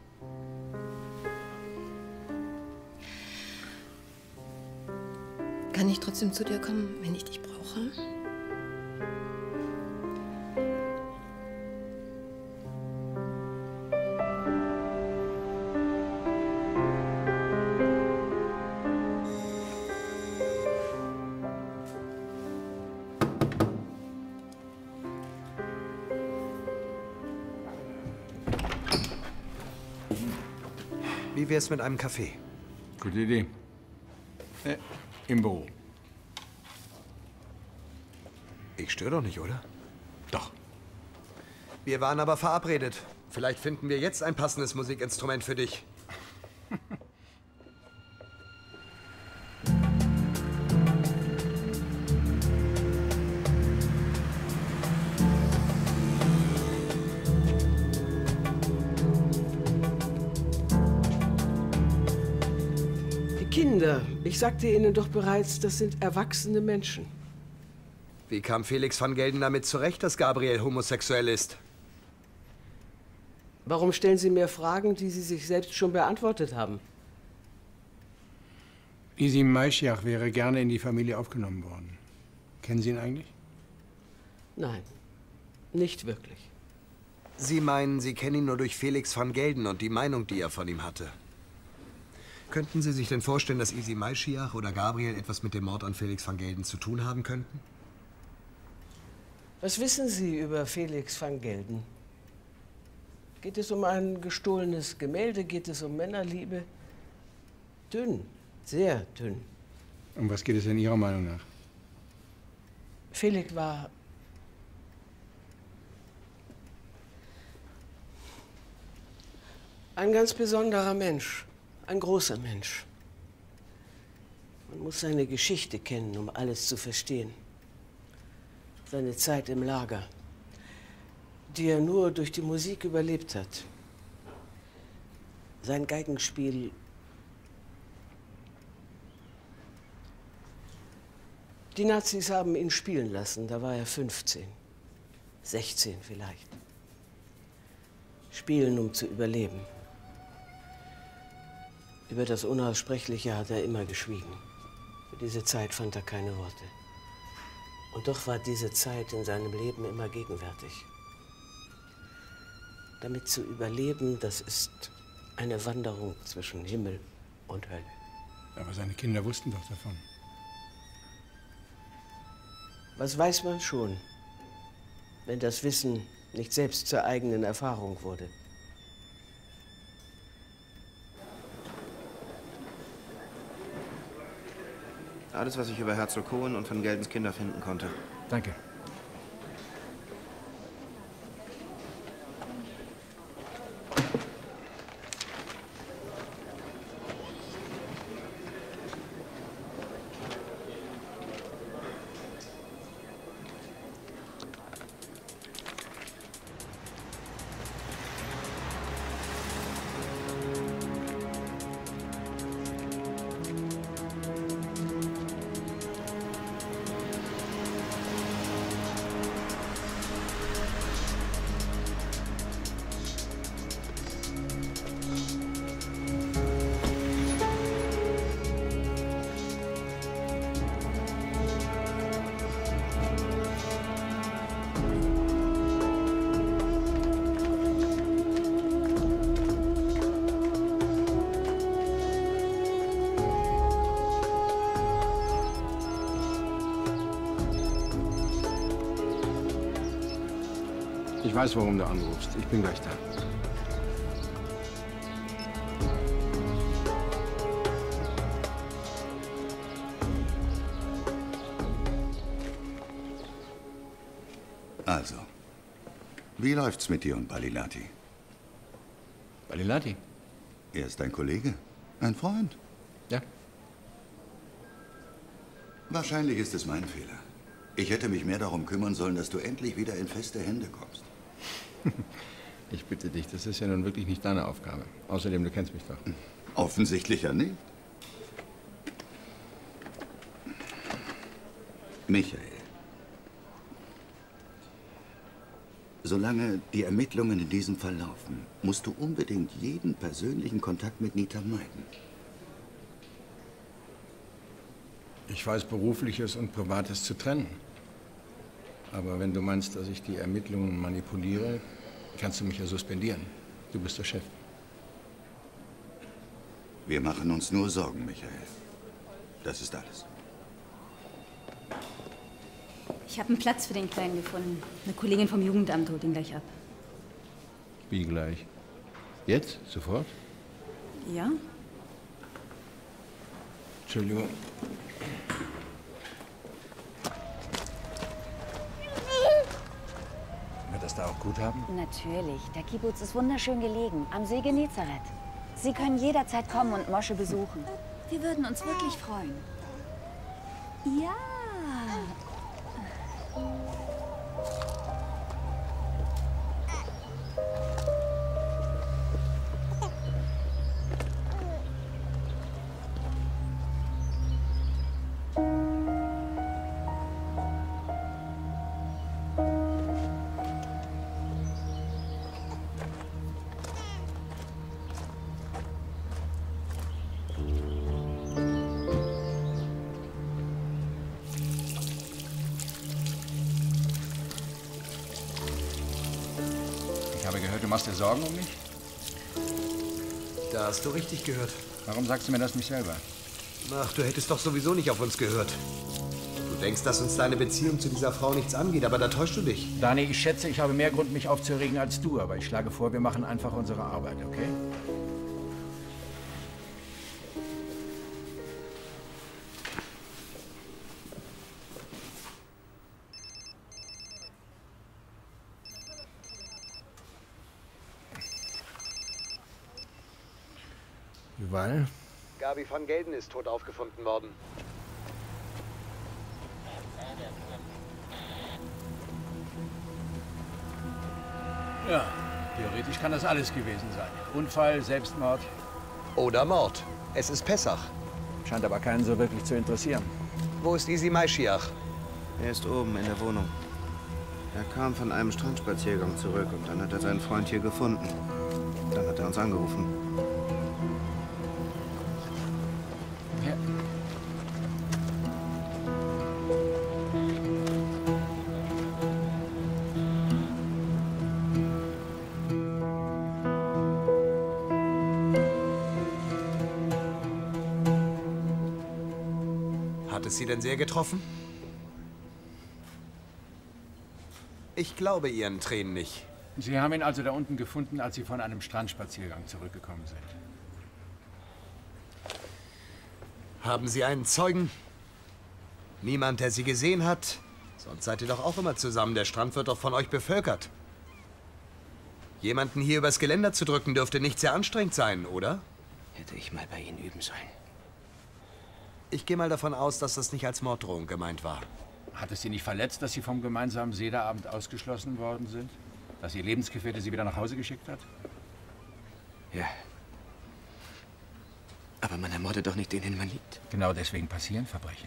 A: Kann ich trotzdem zu dir kommen, wenn ich dich brauche?
B: Wie wär's mit einem Kaffee?
D: Gute Idee. Äh, im Büro.
B: Ich störe doch nicht, oder?
D: Doch.
B: Wir waren aber verabredet. Vielleicht finden wir jetzt ein passendes Musikinstrument für dich.
K: Kinder, ich sagte Ihnen doch bereits, das sind erwachsene Menschen.
B: Wie kam Felix van Gelden damit zurecht, dass Gabriel homosexuell ist?
K: Warum stellen Sie mir Fragen, die Sie sich selbst schon beantwortet haben?
D: Isim Maischiach wäre gerne in die Familie aufgenommen worden. Kennen Sie ihn eigentlich?
K: Nein, nicht wirklich.
B: Sie meinen, Sie kennen ihn nur durch Felix van Gelden und die Meinung, die er von ihm hatte. Könnten Sie sich denn vorstellen, dass Isim Maischiach oder Gabriel etwas mit dem Mord an Felix van Gelden zu tun haben könnten?
K: Was wissen Sie über Felix van Gelden? Geht es um ein gestohlenes Gemälde? Geht es um Männerliebe? Dünn, sehr dünn.
D: Um was geht es in Ihrer Meinung nach?
K: Felix war ein ganz besonderer Mensch, ein großer Mensch. Man muss seine Geschichte kennen, um alles zu verstehen. Seine Zeit im Lager, die er nur durch die Musik überlebt hat. Sein Geigenspiel. Die Nazis haben ihn spielen lassen, da war er fünfzehn, sechzehn vielleicht. Spielen, um zu überleben. Über das Unaussprechliche hat er immer geschwiegen. Für diese Zeit fand er keine Worte. Und doch war diese Zeit in seinem Leben immer gegenwärtig. Damit zu überleben, das ist eine Wanderung zwischen Himmel und Hölle.
D: Aber seine Kinder wussten doch davon.
K: Was weiß man schon, wenn das Wissen nicht selbst zur eigenen Erfahrung wurde?
J: Alles, was ich über Herzog Cohen und van Geldens Kinder finden konnte.
D: Danke. weiß, warum du anrufst. Ich bin gleich da.
S: Also, wie läuft's mit dir und Balilati?
D: Balilati?
S: Er ist ein Kollege, ein Freund.
D: Ja.
S: Wahrscheinlich ist es mein Fehler. Ich hätte mich mehr darum kümmern sollen, dass du endlich wieder in feste Hände kommst.
D: Ich bitte dich, das ist ja nun wirklich nicht deine Aufgabe. Außerdem, du kennst mich doch.
S: Offensichtlich ja nicht. Michael. Solange die Ermittlungen in diesem Fall laufen, musst du unbedingt jeden persönlichen Kontakt mit Nita meiden.
D: Ich weiß, Berufliches und Privates zu trennen. Aber wenn du meinst, dass ich die Ermittlungen manipuliere, kannst du mich ja suspendieren. Du bist der Chef.
S: Wir machen uns nur Sorgen, Michael. Das ist alles.
L: Ich habe einen Platz für den Kleinen gefunden. Eine Kollegin vom Jugendamt holt ihn gleich ab.
D: Wie gleich? Jetzt? Sofort?
L: Ja?
D: Entschuldigung. Wird das da auch gut haben?
T: Natürlich. Der Kibbutz ist wunderschön gelegen, am See Genezareth. Sie können jederzeit kommen und Moshe besuchen. Wir würden uns wirklich freuen. Ja.
D: Ich habe gehört, du machst dir Sorgen um mich?
B: Da hast du richtig gehört.
D: Warum sagst du mir das nicht selber?
B: Ach, du hättest doch sowieso nicht auf uns gehört. Du denkst, dass uns deine Beziehung zu dieser Frau nichts angeht, aber da täuschst du dich.
H: Dani, ich schätze, ich habe mehr Grund, mich aufzuregen als du, aber ich schlage vor, wir machen einfach unsere Arbeit, okay?
D: Weil?
B: Gabi van Gelden ist tot aufgefunden worden.
H: Ja, theoretisch kann das alles gewesen sein. Unfall, Selbstmord.
B: Oder Mord. Es ist Pessach.
H: Scheint aber keinen so wirklich zu interessieren.
B: Wo ist Isi Maischiach?
J: Er ist oben in der Wohnung. Er kam von einem Strandspaziergang zurück und dann hat er seinen Freund hier gefunden. Dann hat er uns angerufen.
H: Ja.
B: Hat es Sie denn sehr getroffen? Ich glaube Ihren Tränen nicht.
H: Sie haben ihn also da unten gefunden, als Sie von einem Strandspaziergang zurückgekommen sind.
B: Haben Sie einen Zeugen? Niemand, der Sie gesehen hat? Sonst seid ihr doch auch immer zusammen. Der Strand wird doch von euch bevölkert. Jemanden hier übers Geländer zu drücken, dürfte nicht sehr anstrengend sein, oder?
J: Hätte ich mal bei Ihnen üben sollen.
B: Ich gehe mal davon aus, dass das nicht als Morddrohung gemeint war.
H: Hat es Sie nicht verletzt, dass Sie vom gemeinsamen Sederabend ausgeschlossen worden sind? Dass Ihr Lebensgefährte Sie wieder nach Hause geschickt hat?
J: Ja. Aber man ermordet doch nicht den, den man liebt.
H: Genau deswegen passieren Verbrechen.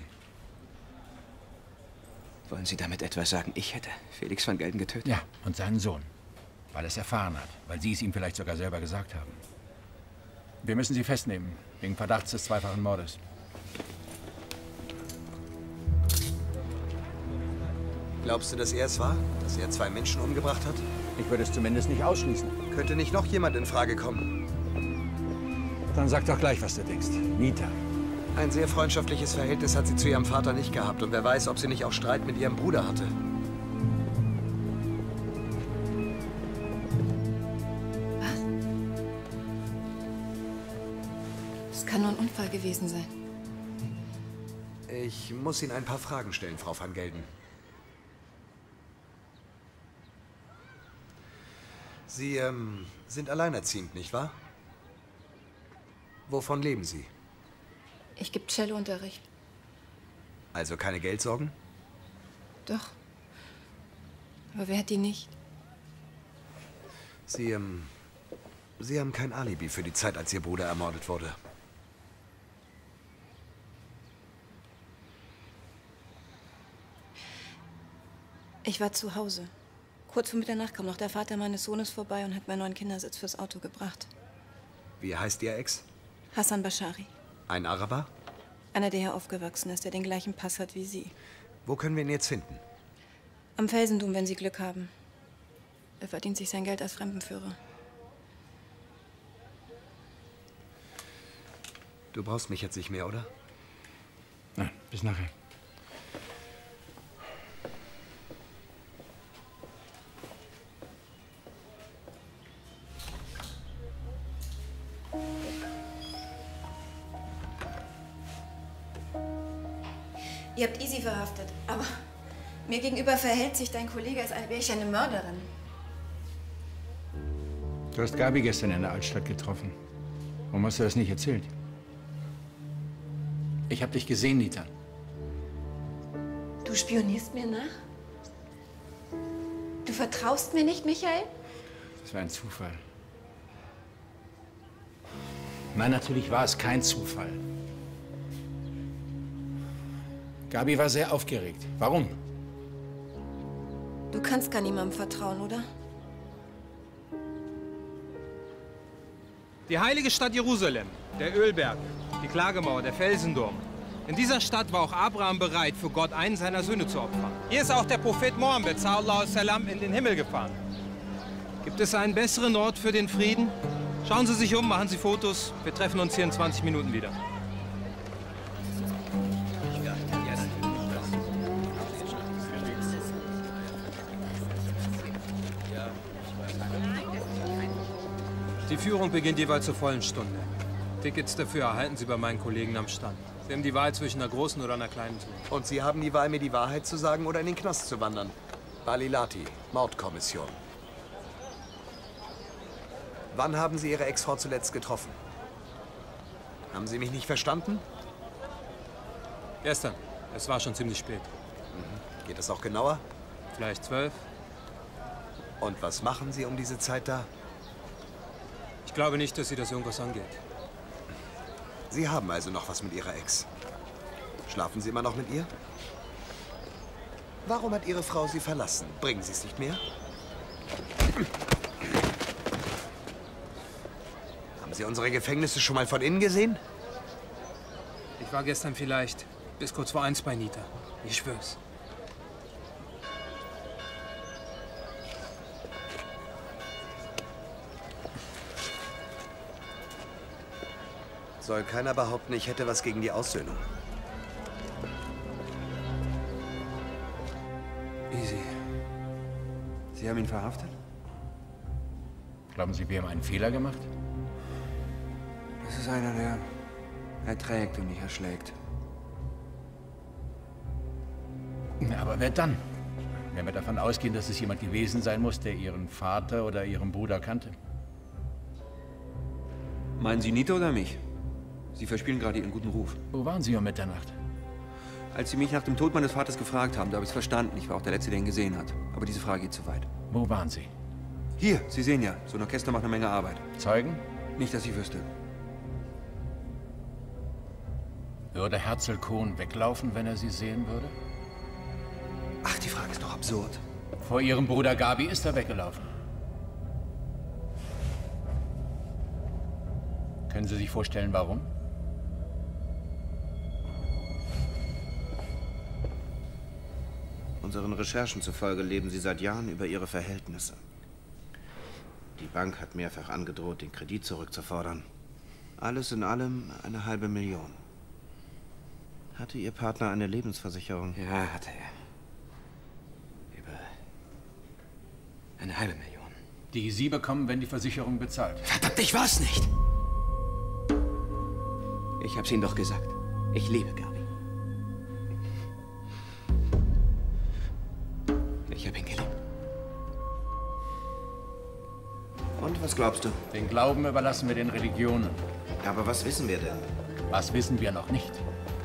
J: Wollen Sie damit etwa sagen, ich hätte Felix van Gelden getötet?
H: Ja, und seinen Sohn. Weil er es erfahren hat. Weil Sie es ihm vielleicht sogar selber gesagt haben. Wir müssen Sie festnehmen. Wegen Verdachts des zweifachen Mordes.
B: Glaubst du, dass er es war? Dass er zwei Menschen umgebracht hat?
H: Ich würde es zumindest nicht ausschließen.
B: Könnte nicht noch jemand in Frage kommen?
H: Dann sag doch gleich, was du denkst. Nita.
B: Ein sehr freundschaftliches Verhältnis hat sie zu ihrem Vater nicht gehabt. Und wer weiß, ob sie nicht auch Streit mit ihrem Bruder hatte.
A: Es kann nur ein Unfall gewesen sein.
B: Ich muss Ihnen ein paar Fragen stellen, Frau van Gelden. Sie ähm, sind alleinerziehend, nicht wahr? Wovon leben Sie?
A: Ich gebe Cellounterricht.
B: Also keine Geldsorgen?
A: Doch. Aber wer hat die nicht?
B: Sie, ähm, Sie haben kein Alibi für die Zeit, als Ihr Bruder ermordet wurde.
A: Ich war zu Hause. Kurz vor Mitternacht kam noch der Vater meines Sohnes vorbei und hat meinen neuen Kindersitz fürs Auto gebracht.
B: Wie heißt Ihr Ex?
A: Hassan Bashari.
B: Ein Araber?
A: Einer, der hier aufgewachsen ist, der den gleichen Pass hat wie Sie.
B: Wo können wir ihn jetzt finden?
A: Am Felsendom, wenn Sie Glück haben. Er verdient sich sein Geld als Fremdenführer.
B: Du brauchst mich jetzt nicht mehr, oder?
D: Nein, bis nachher.
A: Ihr habt Easy verhaftet, aber mir gegenüber verhält sich dein Kollege, als wäre ich eine Mörderin.
D: Du hast Gabi gestern in der Altstadt getroffen. Warum hast du das nicht erzählt?
H: Ich habe dich gesehen, Nita.
A: Du spionierst mir nach? Du vertraust mir nicht, Michael?
D: Das war ein Zufall.
H: Nein, natürlich war es kein Zufall. Gabi war sehr aufgeregt. Warum?
A: Du kannst gar niemandem vertrauen, oder?
Q: Die heilige Stadt Jerusalem, der Ölberg, die Klagemauer, der Felsendom. In dieser Stadt war auch Abraham bereit, für Gott einen seiner Söhne zu opfern. Hier ist auch der Prophet Mohammed, sallallahu sallam, in den Himmel gefahren. Gibt es einen besseren Ort für den Frieden? Schauen Sie sich um, machen Sie Fotos. Wir treffen uns hier in zwanzig Minuten wieder. Die Führung beginnt jeweils zur vollen Stunde. Tickets dafür erhalten Sie bei meinen Kollegen am Stand. Sie haben die Wahl zwischen einer großen oder einer kleinen Tour.
B: Und Sie haben die Wahl, mir die Wahrheit zu sagen oder in den Knast zu wandern. Balilati, Mordkommission. Wann haben Sie Ihre Ex-Frau zuletzt getroffen? Haben Sie mich nicht verstanden?
Q: Gestern. Es war schon ziemlich spät.
B: Mhm. Geht es auch genauer?
Q: Vielleicht zwölf.
B: Und was machen Sie um diese Zeit da?
Q: Ich glaube nicht, dass Sie das irgendwas angeht.
B: Sie haben also noch was mit Ihrer Ex. Schlafen Sie immer noch mit ihr? Warum hat Ihre Frau Sie verlassen? Bringen Sie es nicht mehr? Haben Sie unsere Gefängnisse schon mal von innen gesehen?
Q: Ich war gestern vielleicht bis kurz vor eins bei Nita. Ich schwör's.
B: Soll keiner behaupten, ich hätte was gegen die Aussöhnung.
M: Easy. Sie haben ihn verhaftet?
H: Glauben Sie, wir haben einen Fehler gemacht?
M: Das ist einer, der erträgt und nicht erschlägt.
H: Na, aber wer dann? Wenn wir davon ausgehen, dass es jemand gewesen sein muss, der Ihren Vater oder Ihren Bruder kannte.
M: Meinen Sie Nita oder mich? Sie verspielen gerade Ihren guten Ruf.
H: Wo waren Sie um Mitternacht?
M: Als Sie mich nach dem Tod meines Vaters gefragt haben, da habe ich es verstanden. Ich war auch der Letzte, der ihn gesehen hat. Aber diese Frage geht zu weit.
H: Wo waren Sie?
M: Hier, Sie sehen ja. So ein Orchester macht eine Menge Arbeit.
H: Zeugen?
M: Nicht, dass ich wüsste.
H: Würde Herzl Kohn weglaufen, wenn er Sie sehen würde?
M: Ach, die Frage ist doch absurd.
H: Vor Ihrem Bruder Gabi ist er weggelaufen. Können Sie sich vorstellen, warum?
J: Unseren Recherchen zufolge leben Sie seit Jahren über Ihre Verhältnisse. Die Bank hat mehrfach angedroht, den Kredit zurückzufordern. Alles in allem eine halbe Million. Hatte Ihr Partner eine Lebensversicherung?
M: Ja, hatte er. Über eine halbe Million.
H: Die Sie bekommen, wenn die Versicherung bezahlt.
M: Verdammt, ich war's nicht!
O: Ich hab's Ihnen doch gesagt. Ich liebe Gabi. Ich hab ihn geliebt.
J: Und was glaubst du?
H: Den Glauben überlassen wir den Religionen.
J: Aber was wissen wir denn?
H: Was wissen wir noch nicht?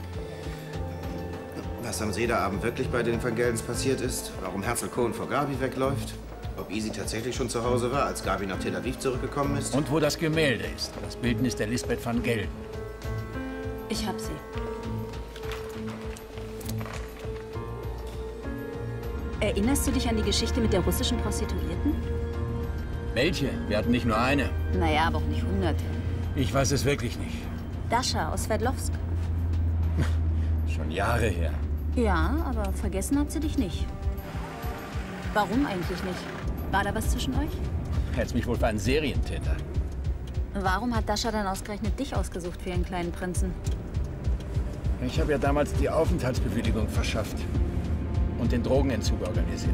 J: Was am Sederabend wirklich bei den Van Geldens passiert ist, warum Herzl Cohen vor Gabi wegläuft, ob Easy tatsächlich schon zu Hause war, als Gabi nach Tel Aviv zurückgekommen ist.
H: Und wo das Gemälde ist, das Bildnis der Lisbeth van Gelden.
L: Ich hab sie. Erinnerst du dich an die Geschichte mit der russischen Prostituierten?
H: Welche? Wir hatten nicht nur eine.
L: Naja, aber auch nicht hunderte.
H: Ich weiß es wirklich nicht.
L: Dascha aus Sverdlovsk.
H: Schon Jahre her.
L: Ja, aber vergessen hat sie dich nicht. Warum eigentlich nicht? War da was zwischen euch?
H: Hältst mich wohl für einen Serientäter.
L: Warum hat Dascha dann ausgerechnet dich ausgesucht für ihren kleinen Prinzen?
H: Ich habe ja damals die Aufenthaltsbewilligung verschafft und den Drogenentzug organisiert.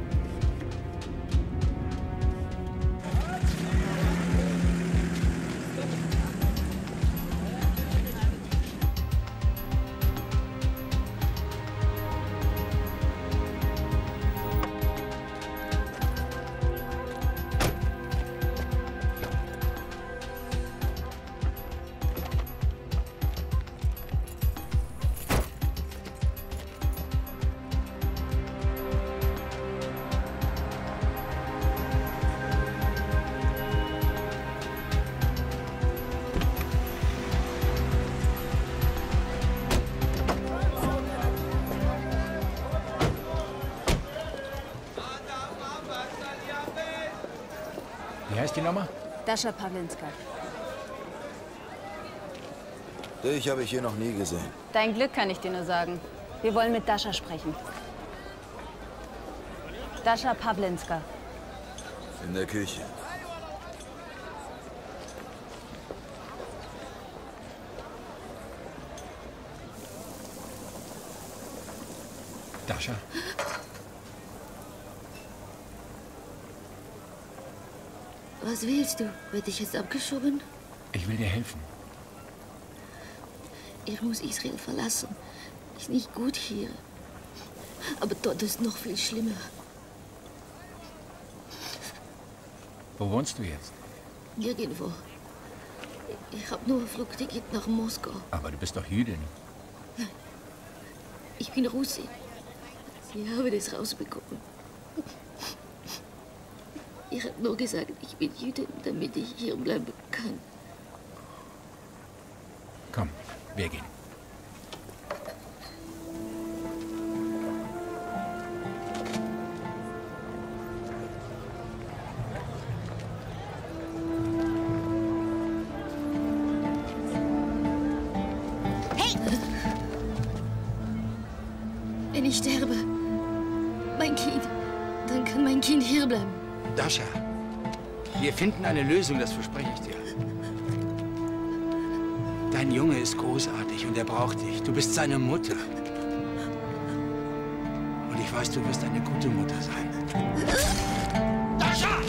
H: Wie heißt die Nummer?
L: Dascha Pawlinska.
P: Dich habe ich hier noch nie gesehen.
L: Dein Glück, kann ich dir nur sagen. Wir wollen mit Dascha sprechen. Dascha Pawlinska.
P: In der Küche.
H: Dascha?
U: Was willst du? Werd ich jetzt abgeschoben?
H: Ich will dir helfen.
U: Ich muss Israel verlassen. Ist nicht gut hier. Aber dort ist noch viel schlimmer.
H: Wo wohnst du jetzt?
U: Nirgendwo. Ich habe nur ein Flugticket nach Moskau.
H: Aber du bist doch Jüdin.
U: Ich bin Russin. Ich habe das rausbekommen. Ich habe nur gesagt, ich bin Jüdin, damit ich hier bleiben kann.
H: Komm, wir gehen.
U: Hey! Wenn ich sterbe, mein Kind, dann kann mein Kind hier bleiben.
V: Dascha, wir finden eine Lösung, das verspreche ich dir. Dein Junge ist großartig und er braucht dich. Du bist seine Mutter. Und ich weiß, du wirst eine gute Mutter sein. Dascha!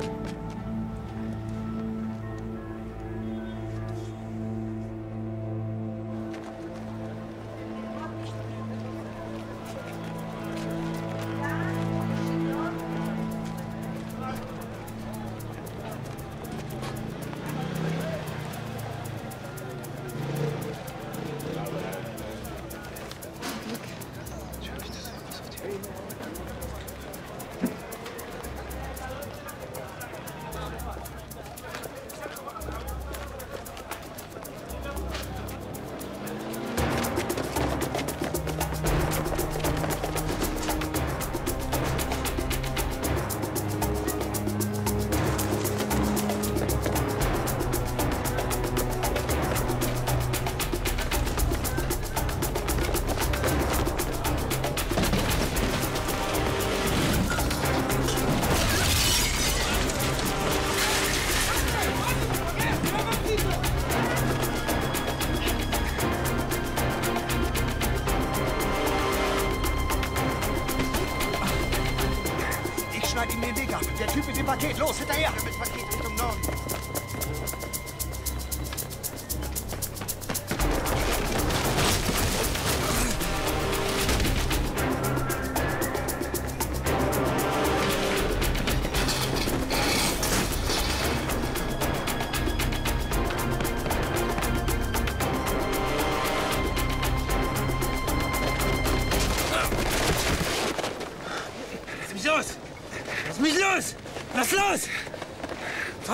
W: Schneid ihm den Weg ab. Der Typ mit dem Paket. Los, hinterher! Mit Paket Richtung Norden.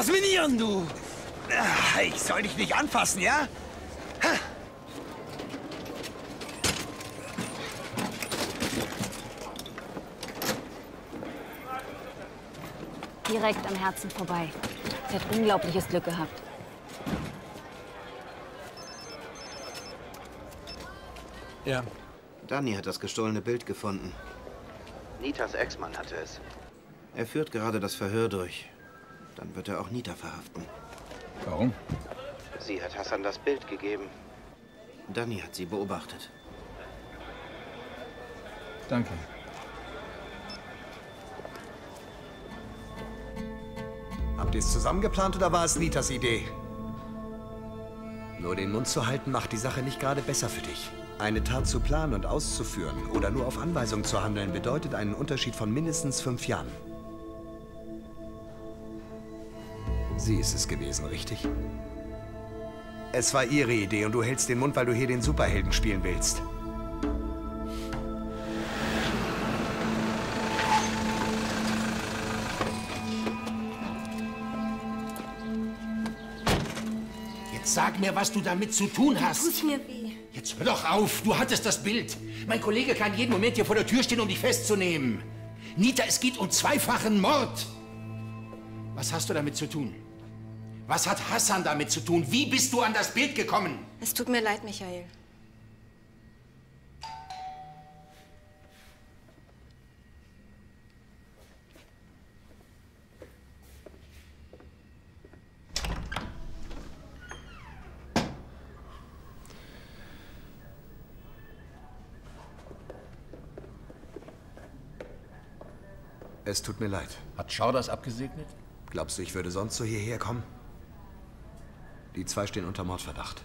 W: Asminieren, du! Ich soll dich nicht anfassen, ja?
T: Direkt am Herzen vorbei. Sie hat unglaubliches Glück gehabt.
J: Ja. Danny hat das gestohlene Bild gefunden. Nitas Ex-Mann hatte es. Er führt gerade das Verhör durch. Dann wird er auch Nita verhaften.
H: Warum?
J: Sie hat Hassan das Bild gegeben. Danny hat sie beobachtet.
H: Danke.
B: Habt ihr es zusammen geplant oder war es Nitas Idee? Nur den Mund zu halten macht die Sache nicht gerade besser für dich. Eine Tat zu planen und auszuführen oder nur auf Anweisung zu handeln, bedeutet einen Unterschied von mindestens fünf Jahren. Sie ist es gewesen, richtig? Es war ihre Idee und du hältst den Mund, weil du hier den Superhelden spielen willst.
V: Jetzt sag mir, was du damit zu tun hast.
R: Tut mir weh.
V: Jetzt hör doch auf, du hattest das Bild. Mein Kollege kann jeden Moment hier vor der Tür stehen, um dich festzunehmen. Nita, es geht um zweifachen Mord. Was hast du damit zu tun? Was hat Hassan damit zu tun? Wie bist du an das Bild gekommen?
A: Es tut mir leid, Michael.
B: Es tut mir leid.
H: Hat Shaw das abgesegnet?
B: Glaubst du, ich würde sonst so hierher kommen? Die zwei stehen unter Mordverdacht.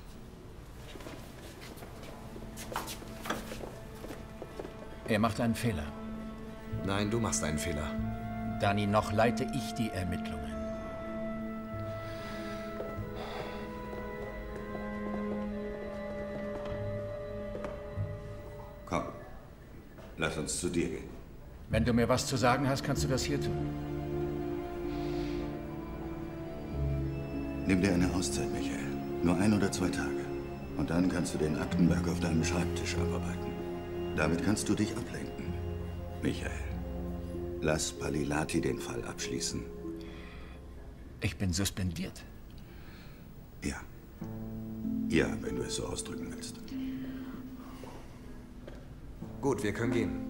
H: Er macht einen Fehler.
B: Nein, du machst einen Fehler.
H: Danny, noch leite ich die Ermittlungen.
S: Komm, lass uns zu dir gehen.
H: Wenn du mir was zu sagen hast, kannst du das hier tun.
S: Nimm dir eine Auszeit, Michael. Nur ein oder zwei Tage. Und dann kannst du den Aktenberg auf deinem Schreibtisch abarbeiten. Damit kannst du dich ablenken. Michael, lass Palilati den Fall abschließen.
H: Ich bin suspendiert.
S: Ja. Ja, wenn du es so ausdrücken willst.
B: Gut, wir können gehen.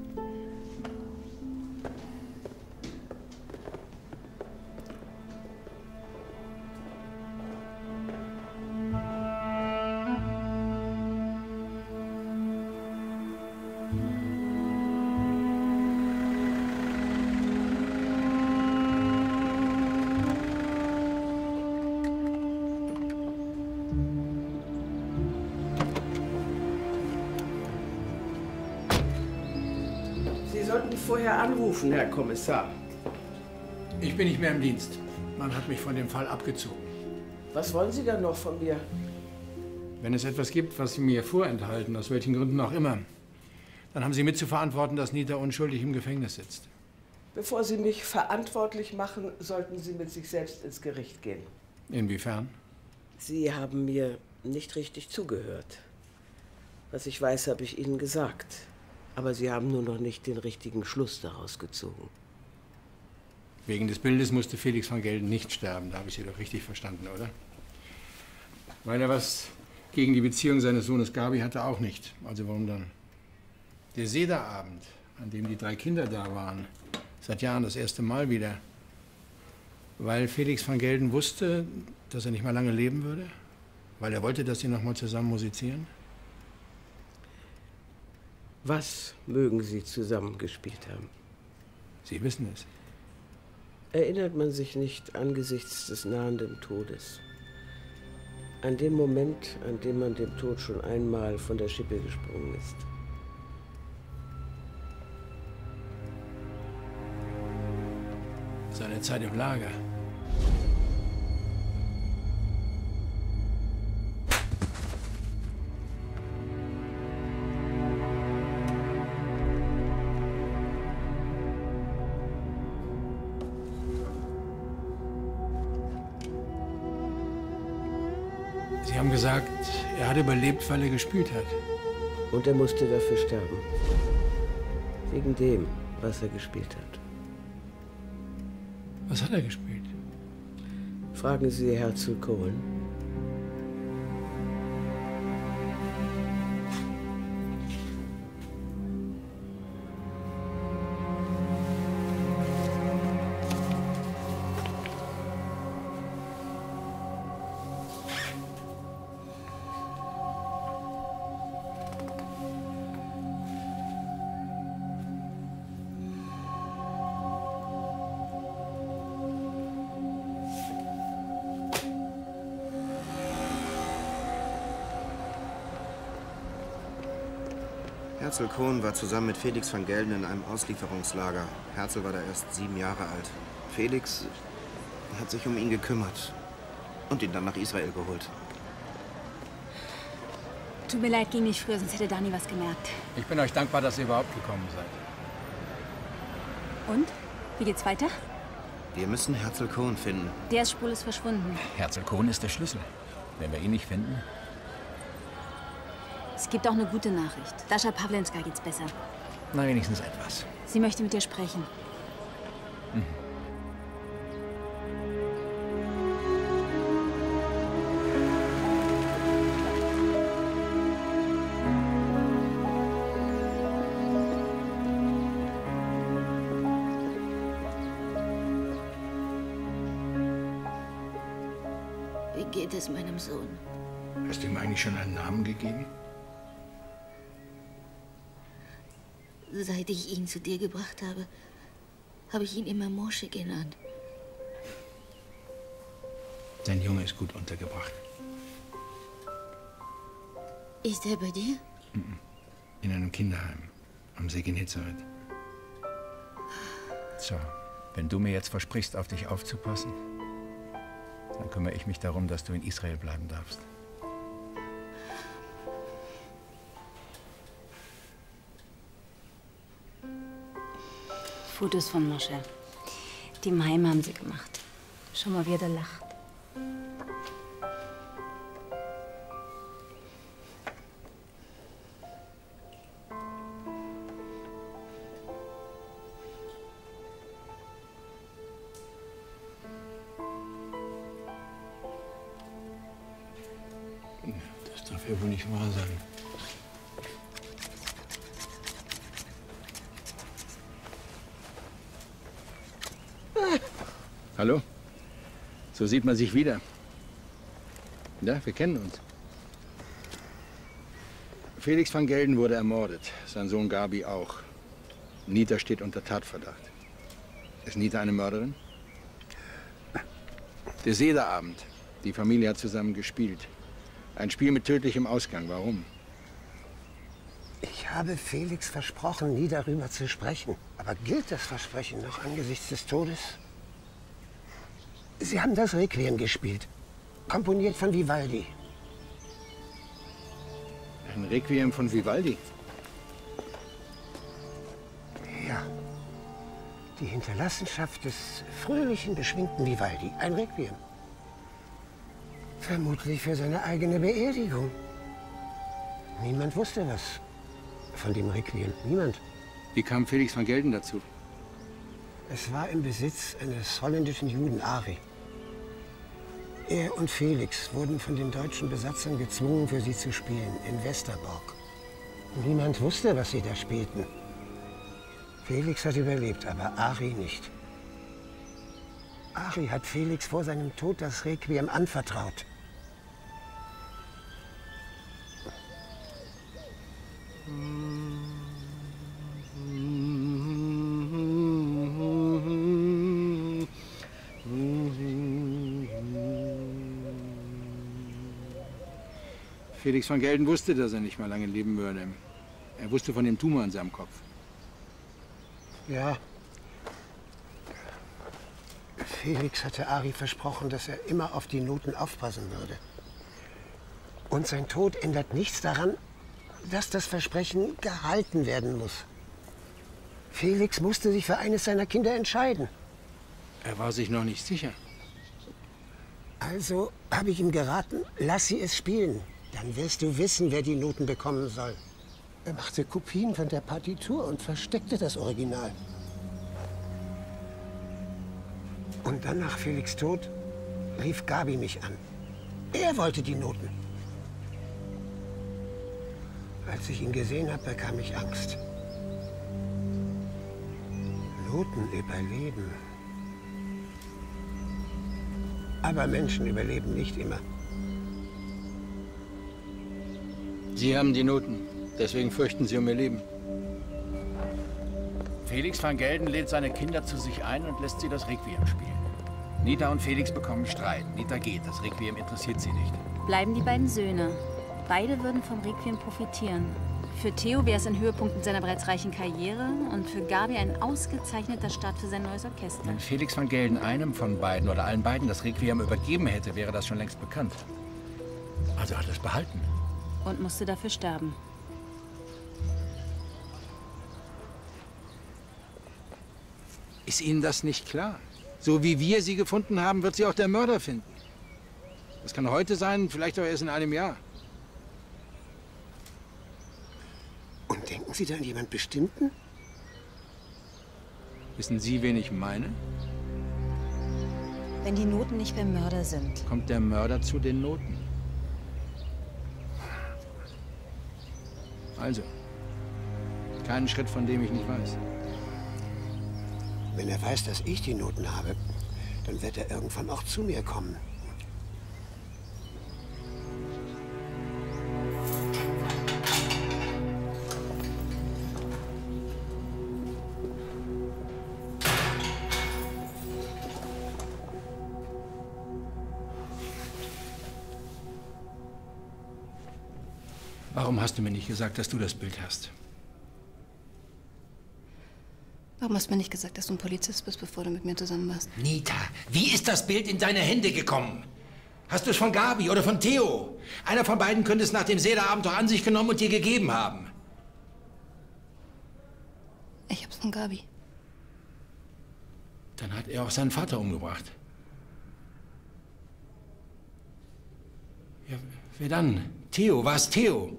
K: Vorher anrufen, Herr Kommissar.
D: Ich bin nicht mehr im Dienst. Man hat mich von dem Fall abgezogen.
K: Was wollen Sie dann noch von mir?
D: Wenn es etwas gibt, was Sie mir vorenthalten, aus welchen Gründen auch immer, dann haben Sie mit zu verantworten, dass Nita unschuldig im Gefängnis sitzt.
K: Bevor Sie mich verantwortlich machen, sollten Sie mit sich selbst ins Gericht gehen.
D: Inwiefern?
K: Sie haben mir nicht richtig zugehört. Was ich weiß, habe ich Ihnen gesagt. Aber Sie haben nur noch nicht den richtigen Schluss daraus gezogen.
D: Wegen des Bildes musste Felix van Gelden nicht sterben. Da habe ich Sie doch richtig verstanden, oder? Weil er was gegen die Beziehung seines Sohnes Gabi hatte, auch nicht. Also warum dann? Der Sederabend, an dem die drei Kinder da waren, seit Jahren das erste Mal wieder. Weil Felix van Gelden wusste, dass er nicht mehr lange leben würde? Weil er wollte, dass sie noch mal zusammen musizieren?
K: Was mögen Sie zusammen gespielt haben?
D: Sie wissen es.
K: Erinnert man sich nicht angesichts des nahenden Todes? An den Moment, an dem man dem Tod schon einmal von der Schippe gesprungen ist.
D: Seine Zeit im Lager. Sie haben gesagt, er hat überlebt, weil er gespielt hat.
K: Und er musste dafür sterben. Wegen dem, was er gespielt hat.
D: Was hat er gespielt?
K: Fragen Sie Herzl Cohen.
J: Herzl Cohen war zusammen mit Felix van Gelden in einem Auslieferungslager. Herzl war da erst sieben Jahre alt. Felix hat sich um ihn gekümmert und ihn dann nach Israel geholt.
T: Tut mir leid, ging nicht früher, sonst hätte Dani was gemerkt.
H: Ich bin euch dankbar, dass ihr überhaupt gekommen seid.
T: Und? Wie geht's weiter?
J: Wir müssen Herzl Cohen finden.
T: Der ist spurlos verschwunden.
H: Herzl Cohen ist der Schlüssel. Wenn wir ihn nicht finden...
T: Es gibt auch eine gute Nachricht. Dascha Pawlenska geht's besser.
H: Na, wenigstens etwas.
T: Sie möchte mit dir sprechen.
H: Mhm.
U: Wie geht es meinem Sohn?
D: Hast du ihm eigentlich schon einen Namen gegeben?
U: Seit ich ihn zu dir gebracht habe, habe ich ihn immer Moshe genannt.
D: Dein Junge ist gut untergebracht.
U: Ist er bei dir?
D: In einem Kinderheim am See Genezareth.
H: So, wenn du mir jetzt versprichst, auf dich aufzupassen, dann kümmere ich mich darum, dass du in Israel bleiben darfst.
L: Fotos von Moshe. Die im Heim haben sie gemacht. Schau mal, wie er da lacht.
D: Das darf ja wohl nicht wahr sein. Hallo? So sieht man sich wieder. Ja, wir kennen uns. Felix van Gelden wurde ermordet, sein Sohn Gabi auch. Nita steht unter Tatverdacht. Ist Nita eine Mörderin? Der Sederabend. Die Familie hat zusammen gespielt. Ein Spiel mit tödlichem Ausgang. Warum?
N: Ich habe Felix versprochen, nie darüber zu sprechen. Aber gilt das Versprechen noch angesichts des Todes? Sie haben das Requiem gespielt, komponiert von Vivaldi.
D: Ein Requiem von Vivaldi?
N: Ja. Die Hinterlassenschaft des fröhlichen, beschwingten Vivaldi. Ein Requiem. Vermutlich für seine eigene Beerdigung. Niemand wusste was von dem Requiem. Niemand.
D: Wie kam Felix van Gelden dazu?
N: Es war im Besitz eines holländischen Juden, Ari. Er und Felix wurden von den deutschen Besatzern gezwungen, für sie zu spielen, in Westerbork. Niemand wusste, was sie da spielten. Felix hat überlebt, aber Ari nicht. Ari hat Felix vor seinem Tod das Requiem anvertraut.
D: Felix van Gelden wusste, dass er nicht mal lange leben würde. Er wusste von dem Tumor in seinem Kopf.
N: Ja. Felix hatte Ari versprochen, dass er immer auf die Noten aufpassen würde. Und sein Tod ändert nichts daran, dass das Versprechen gehalten werden muss. Felix musste sich für eines seiner Kinder entscheiden.
D: Er war sich noch nicht sicher.
N: Also habe ich ihm geraten, lass sie es spielen. Dann wirst du wissen, wer die Noten bekommen soll. Er machte Kopien von der Partitur und versteckte das Original. Und dann nach Felix' Tod rief Gabi mich an. Er wollte die Noten. Als ich ihn gesehen habe, bekam ich Angst. Noten überleben. Aber Menschen überleben nicht immer.
D: Sie haben die Noten. Deswegen fürchten Sie um ihr Leben.
H: Felix van Gelden lädt seine Kinder zu sich ein und lässt sie das Requiem spielen. Nita und Felix bekommen Streit. Nita geht. Das Requiem interessiert sie nicht.
L: Bleiben die beiden Söhne. Beide würden vom Requiem profitieren. Für Theo wäre es ein Höhepunkt in seiner bereits reichen Karriere und für Gabi ein ausgezeichneter Start für sein neues Orchester.
H: Wenn Felix van Gelden einem von beiden oder allen beiden das Requiem übergeben hätte, wäre das schon längst bekannt. Also hat er es behalten.
L: Und musste dafür sterben.
D: Ist Ihnen das nicht klar? So wie wir sie gefunden haben, wird sie auch der Mörder finden. Das kann heute sein, vielleicht auch erst in einem Jahr.
N: Und denken Sie da an jemand Bestimmten?
D: Wissen Sie, wen ich meine?
L: Wenn die Noten nicht beim Mörder sind.
D: Kommt der Mörder zu den Noten? Also, keinen Schritt, von dem ich nicht weiß.
N: Wenn er weiß, dass ich die Noten habe, dann wird er irgendwann auch zu mir kommen.
D: Warum hast du mir nicht gesagt, dass du das Bild hast?
A: Warum hast du mir nicht gesagt, dass du ein Polizist bist, bevor du mit mir zusammen warst?
V: Nita, wie ist das Bild in deine Hände gekommen? Hast du es von Gabi oder von Theo? Einer von beiden könnte es nach dem Seda-Abenteuer an sich genommen und dir gegeben haben.
A: Ich hab's von Gabi.
D: Dann hat er auch seinen Vater umgebracht. Ja, wer dann?
V: Theo, war es Theo?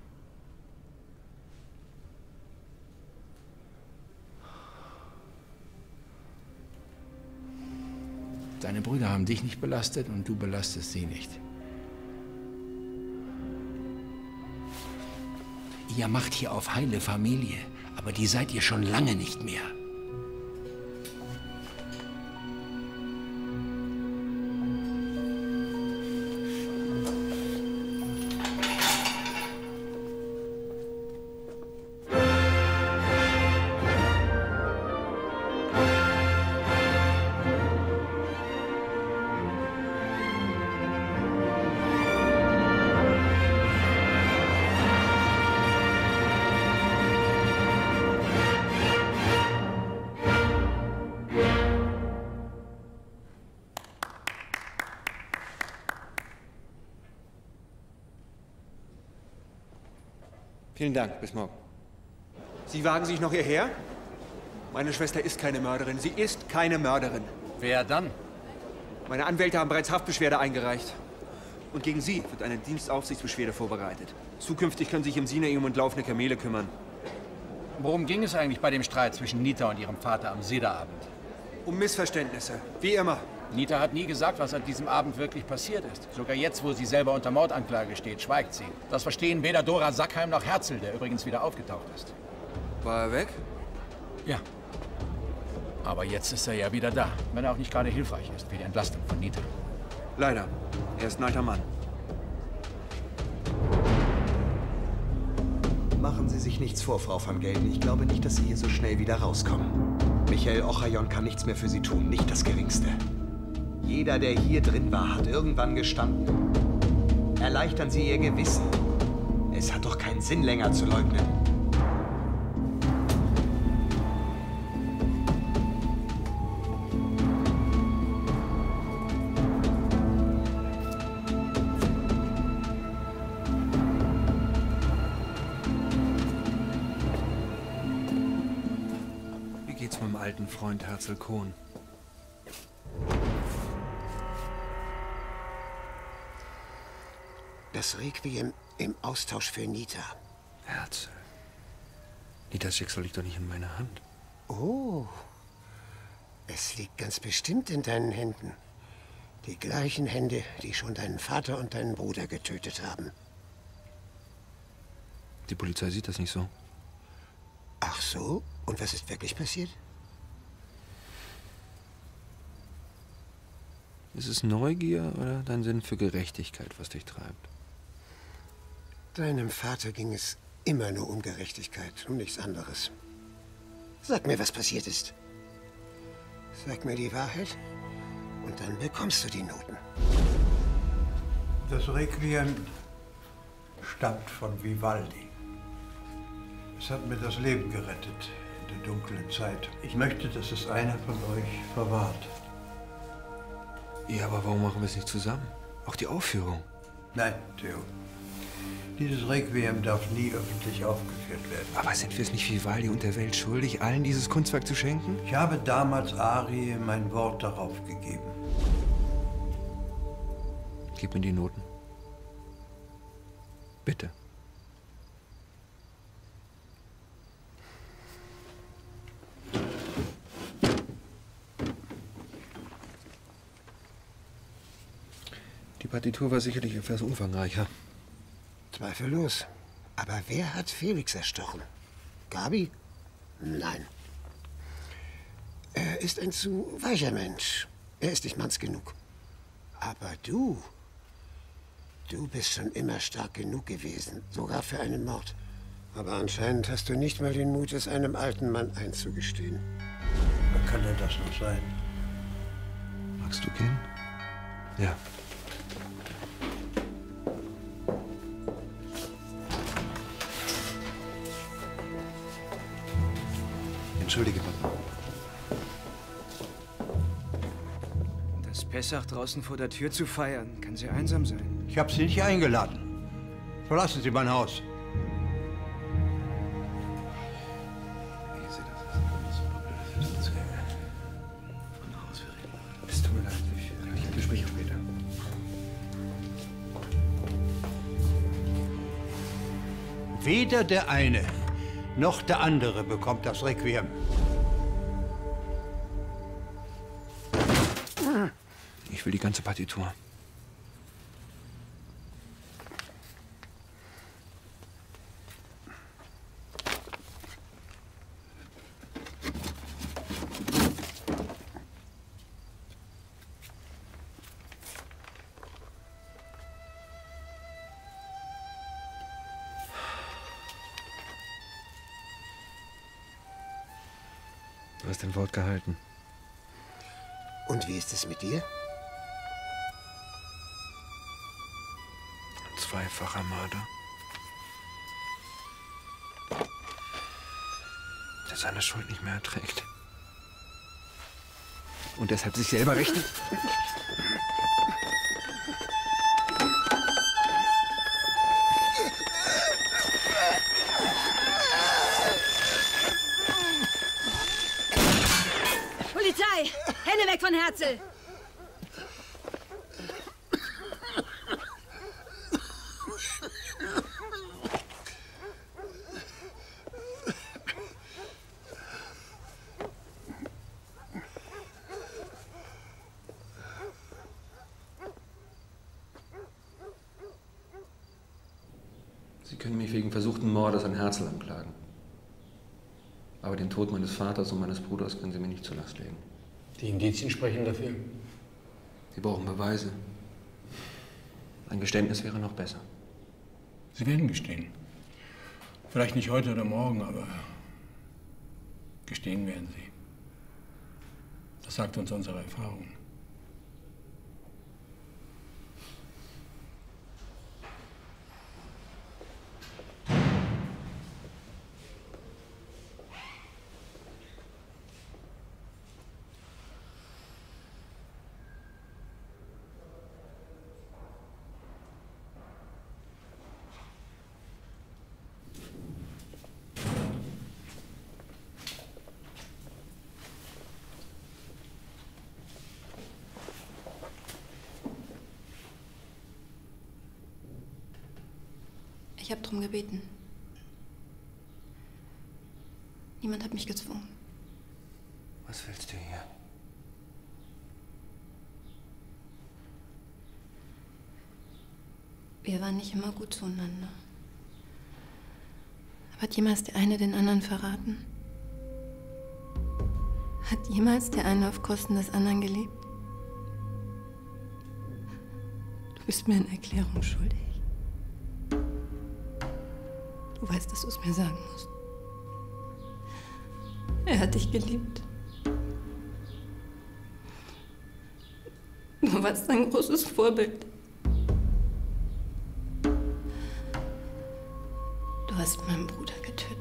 D: Deine Brüder haben dich nicht belastet und du belastest sie nicht.
V: Ihr macht hier auf heile Familie, aber die seid ihr schon lange nicht mehr.
Q: Vielen Dank, bis morgen. Sie wagen sich noch hierher? Meine Schwester ist keine Mörderin. Sie ist keine Mörderin.
H: Wer dann?
Q: Meine Anwälte haben bereits Haftbeschwerde eingereicht. Und gegen Sie wird eine Dienstaufsichtsbeschwerde vorbereitet. Zukünftig können sich im Sinai um laufende Kamele kümmern.
H: Worum ging es eigentlich bei dem Streit zwischen Nita und ihrem Vater am Seda-Abend?
Q: Um Missverständnisse, wie immer.
H: Nita hat nie gesagt, was an diesem Abend wirklich passiert ist. Sogar jetzt, wo sie selber unter Mordanklage steht, schweigt sie. Das verstehen weder Dora Sackheim noch Herzl, der übrigens wieder aufgetaucht ist.
Q: War er weg?
H: Ja. Aber jetzt ist er ja wieder da, wenn er auch nicht gerade hilfreich ist für die Entlastung von Nita.
Q: Leider. Er ist ein alter Mann.
B: Machen Sie sich nichts vor, Frau van Gelden. Ich glaube nicht, dass Sie hier so schnell wieder rauskommen. Michael Ochayon kann nichts mehr für Sie tun, nicht das Geringste. Jeder, der hier drin war, hat irgendwann gestanden. Erleichtern Sie Ihr Gewissen. Es hat doch keinen Sinn, länger zu leugnen.
Q: Wie geht's meinem alten Freund Herzl Kohn?
N: Das Requiem im Austausch für Nita.
M: Herzl. Nitas Schicksal liegt doch nicht in meiner Hand.
N: Oh, es liegt ganz bestimmt in deinen Händen. Die gleichen Hände, die schon deinen Vater und deinen Bruder getötet haben.
M: Die Polizei sieht das nicht so.
N: Ach so? Und was ist wirklich passiert?
M: Ist es Neugier oder dein Sinn für Gerechtigkeit, was dich treibt?
N: Deinem Vater ging es immer nur um Gerechtigkeit, um nichts anderes. Sag mir, was passiert ist. Sag mir die Wahrheit und dann bekommst du die Noten.
E: Das Requiem stammt von Vivaldi. Es hat mir das Leben gerettet in der dunklen Zeit. Ich möchte, dass es einer von euch verwahrt.
M: Ja, aber warum machen wir es nicht zusammen? Auch die Aufführung.
E: Nein, Theo. Dieses Requiem darf nie öffentlich aufgeführt werden.
M: Aber sind wir es nicht Vivaldi und der Welt schuldig, allen dieses Kunstwerk zu schenken?
E: Ich habe damals Arie mein Wort darauf gegeben.
M: Gib mir die Noten. Bitte. Die Partitur war sicherlich etwas umfangreicher.
N: Zweifellos. Aber wer hat Felix erstochen? Gabi? Nein. Er ist ein zu weicher Mensch. Er ist nicht manns genug. Aber du, du bist schon immer stark genug gewesen, sogar für einen Mord. Aber anscheinend hast du nicht mal den Mut, es einem alten Mann einzugestehen.
E: Kann denn das noch sein?
M: Magst du gehen? Ja.
P: Entschuldige, Papa.
O: Das Pessach draußen vor der Tür zu feiern, kann sehr einsam sein.
E: Ich habe Sie nicht eingeladen. Verlassen Sie mein Haus.
M: Es tut mir leid, ich bespreche später.
E: Weder der eine noch der andere bekommt das Requiem.
M: Ich will die ganze Partitur. Du hast dein Wort gehalten.
N: Und wie ist es mit dir?
M: Ein zweifacher Mörder. Der seine Schuld nicht mehr erträgt. Und deshalb sich selber rächt.
R: Polizei! Hände weg von Herzl!
M: Sie können mich wegen versuchten Mordes an Herzl anklagen. Aber den Tod meines Vaters und meines Bruders können Sie mir nicht zur Last legen.
D: Die Indizien sprechen dafür.
M: Sie brauchen Beweise. Ein Geständnis wäre noch besser.
D: Sie werden gestehen. Vielleicht nicht heute oder morgen, aber gestehen werden Sie. Das sagt uns unsere Erfahrung.
A: Ich habe darum gebeten. Niemand hat mich gezwungen.
O: Was willst du hier?
A: Wir waren nicht immer gut zueinander. Aber hat jemals der eine den anderen verraten? Hat jemals der eine auf Kosten des anderen gelebt? Du bist mir eine Erklärung schuldig. Du weißt, dass du es mir sagen musst. Er hat dich geliebt. Du warst ein großes Vorbild. Du hast meinen Bruder getötet.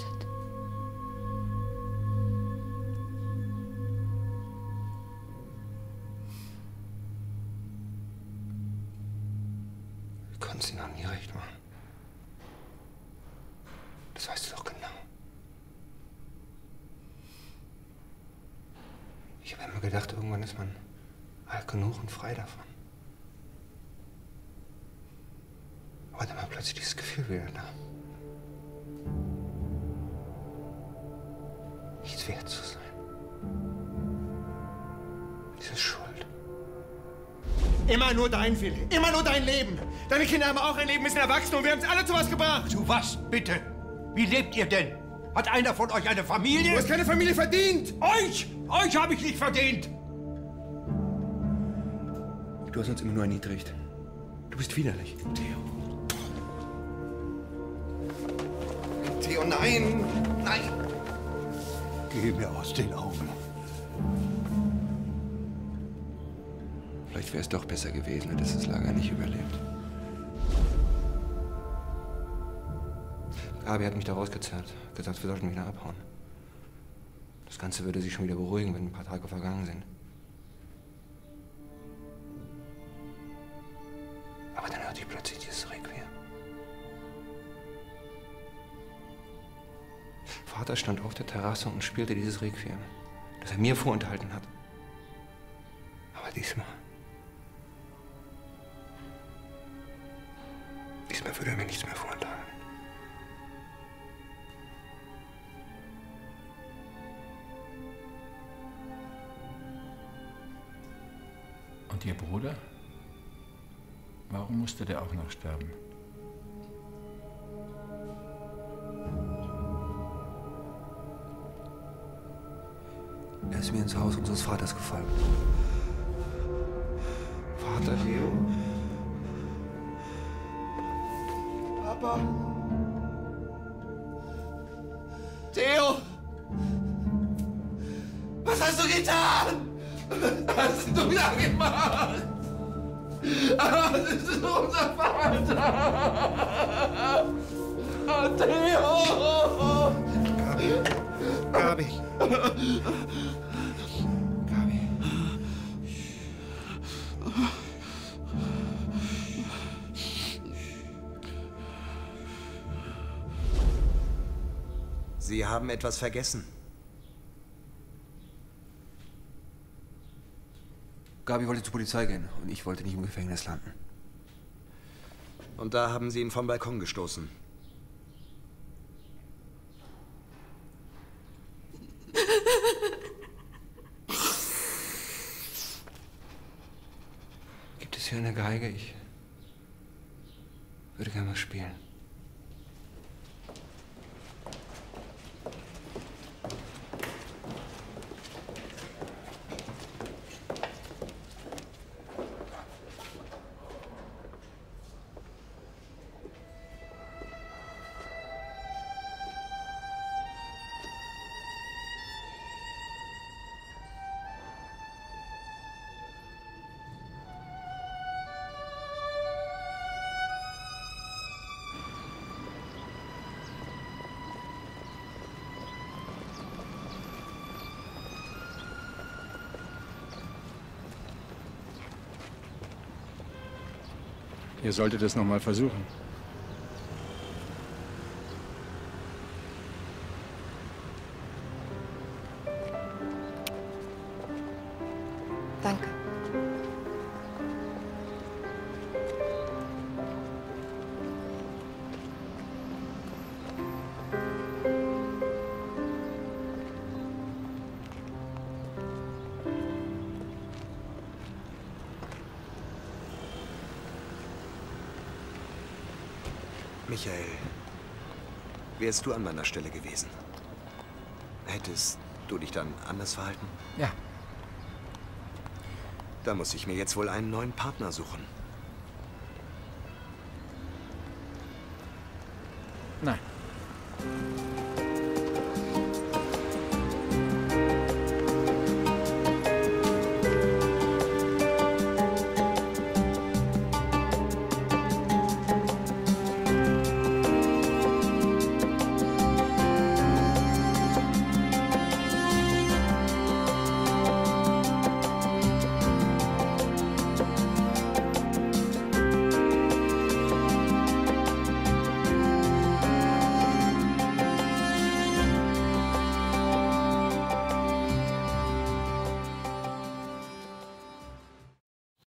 O: Du konntest ihn auch nie recht machen. Das weißt du doch genau. Ich habe immer gedacht, irgendwann ist man alt genug und frei davon. Aber dann war plötzlich dieses Gefühl wieder da. Nichts wert zu sein. Diese Schuld.
W: Immer nur dein Wille, immer nur dein Leben. Deine Kinder haben auch ein Leben, sind erwachsen und wir haben es alle zu was gebracht.
E: Zu was, bitte? Wie lebt ihr denn? Hat einer von euch eine Familie?
W: Du hast keine Familie verdient!
E: Euch! Euch habe ich nicht verdient!
O: Du hast uns immer nur erniedrigt. Du bist widerlich.
E: Theo.
W: Theo, nein! Nein!
E: Geh mir aus den Augen.
O: Vielleicht wäre es doch besser gewesen, hättest das Lager nicht überlebt. Gabi hat mich da rausgezerrt, gesagt, wir sollten wieder abhauen. Das Ganze würde sich schon wieder beruhigen, wenn ein paar Tage vergangen sind. Aber dann hörte ich plötzlich dieses Requiem. Vater stand auf der Terrasse und spielte dieses Requiem, das er mir vorenthalten hat. Aber diesmal... Diesmal würde er mir nichts mehr vorenthalten.
H: Und Ihr Bruder? Warum musste der auch noch sterben?
O: Er ist mir ins Haus unseres Vaters gefallen. Vater, Theo.
W: Papa. Theo! Was hast du getan? Was hast du da gemacht? Das ist unser Vater! Theo!
B: Gabi. Gabi.
W: Gabi.
B: Sie haben etwas vergessen.
O: Gabi wollte zur Polizei gehen und ich wollte nicht im Gefängnis landen.
B: Und da haben Sie ihn vom Balkon gestoßen.
O: Gibt es hier eine Geige? Ich würde gerne mal spielen.
D: Ihr solltet es noch mal versuchen.
A: Danke.
B: Michael, wärst du an meiner Stelle gewesen? Hättest du dich dann anders verhalten?
H: Ja.
B: Da muss ich mir jetzt wohl einen neuen Partner suchen.
H: Nein.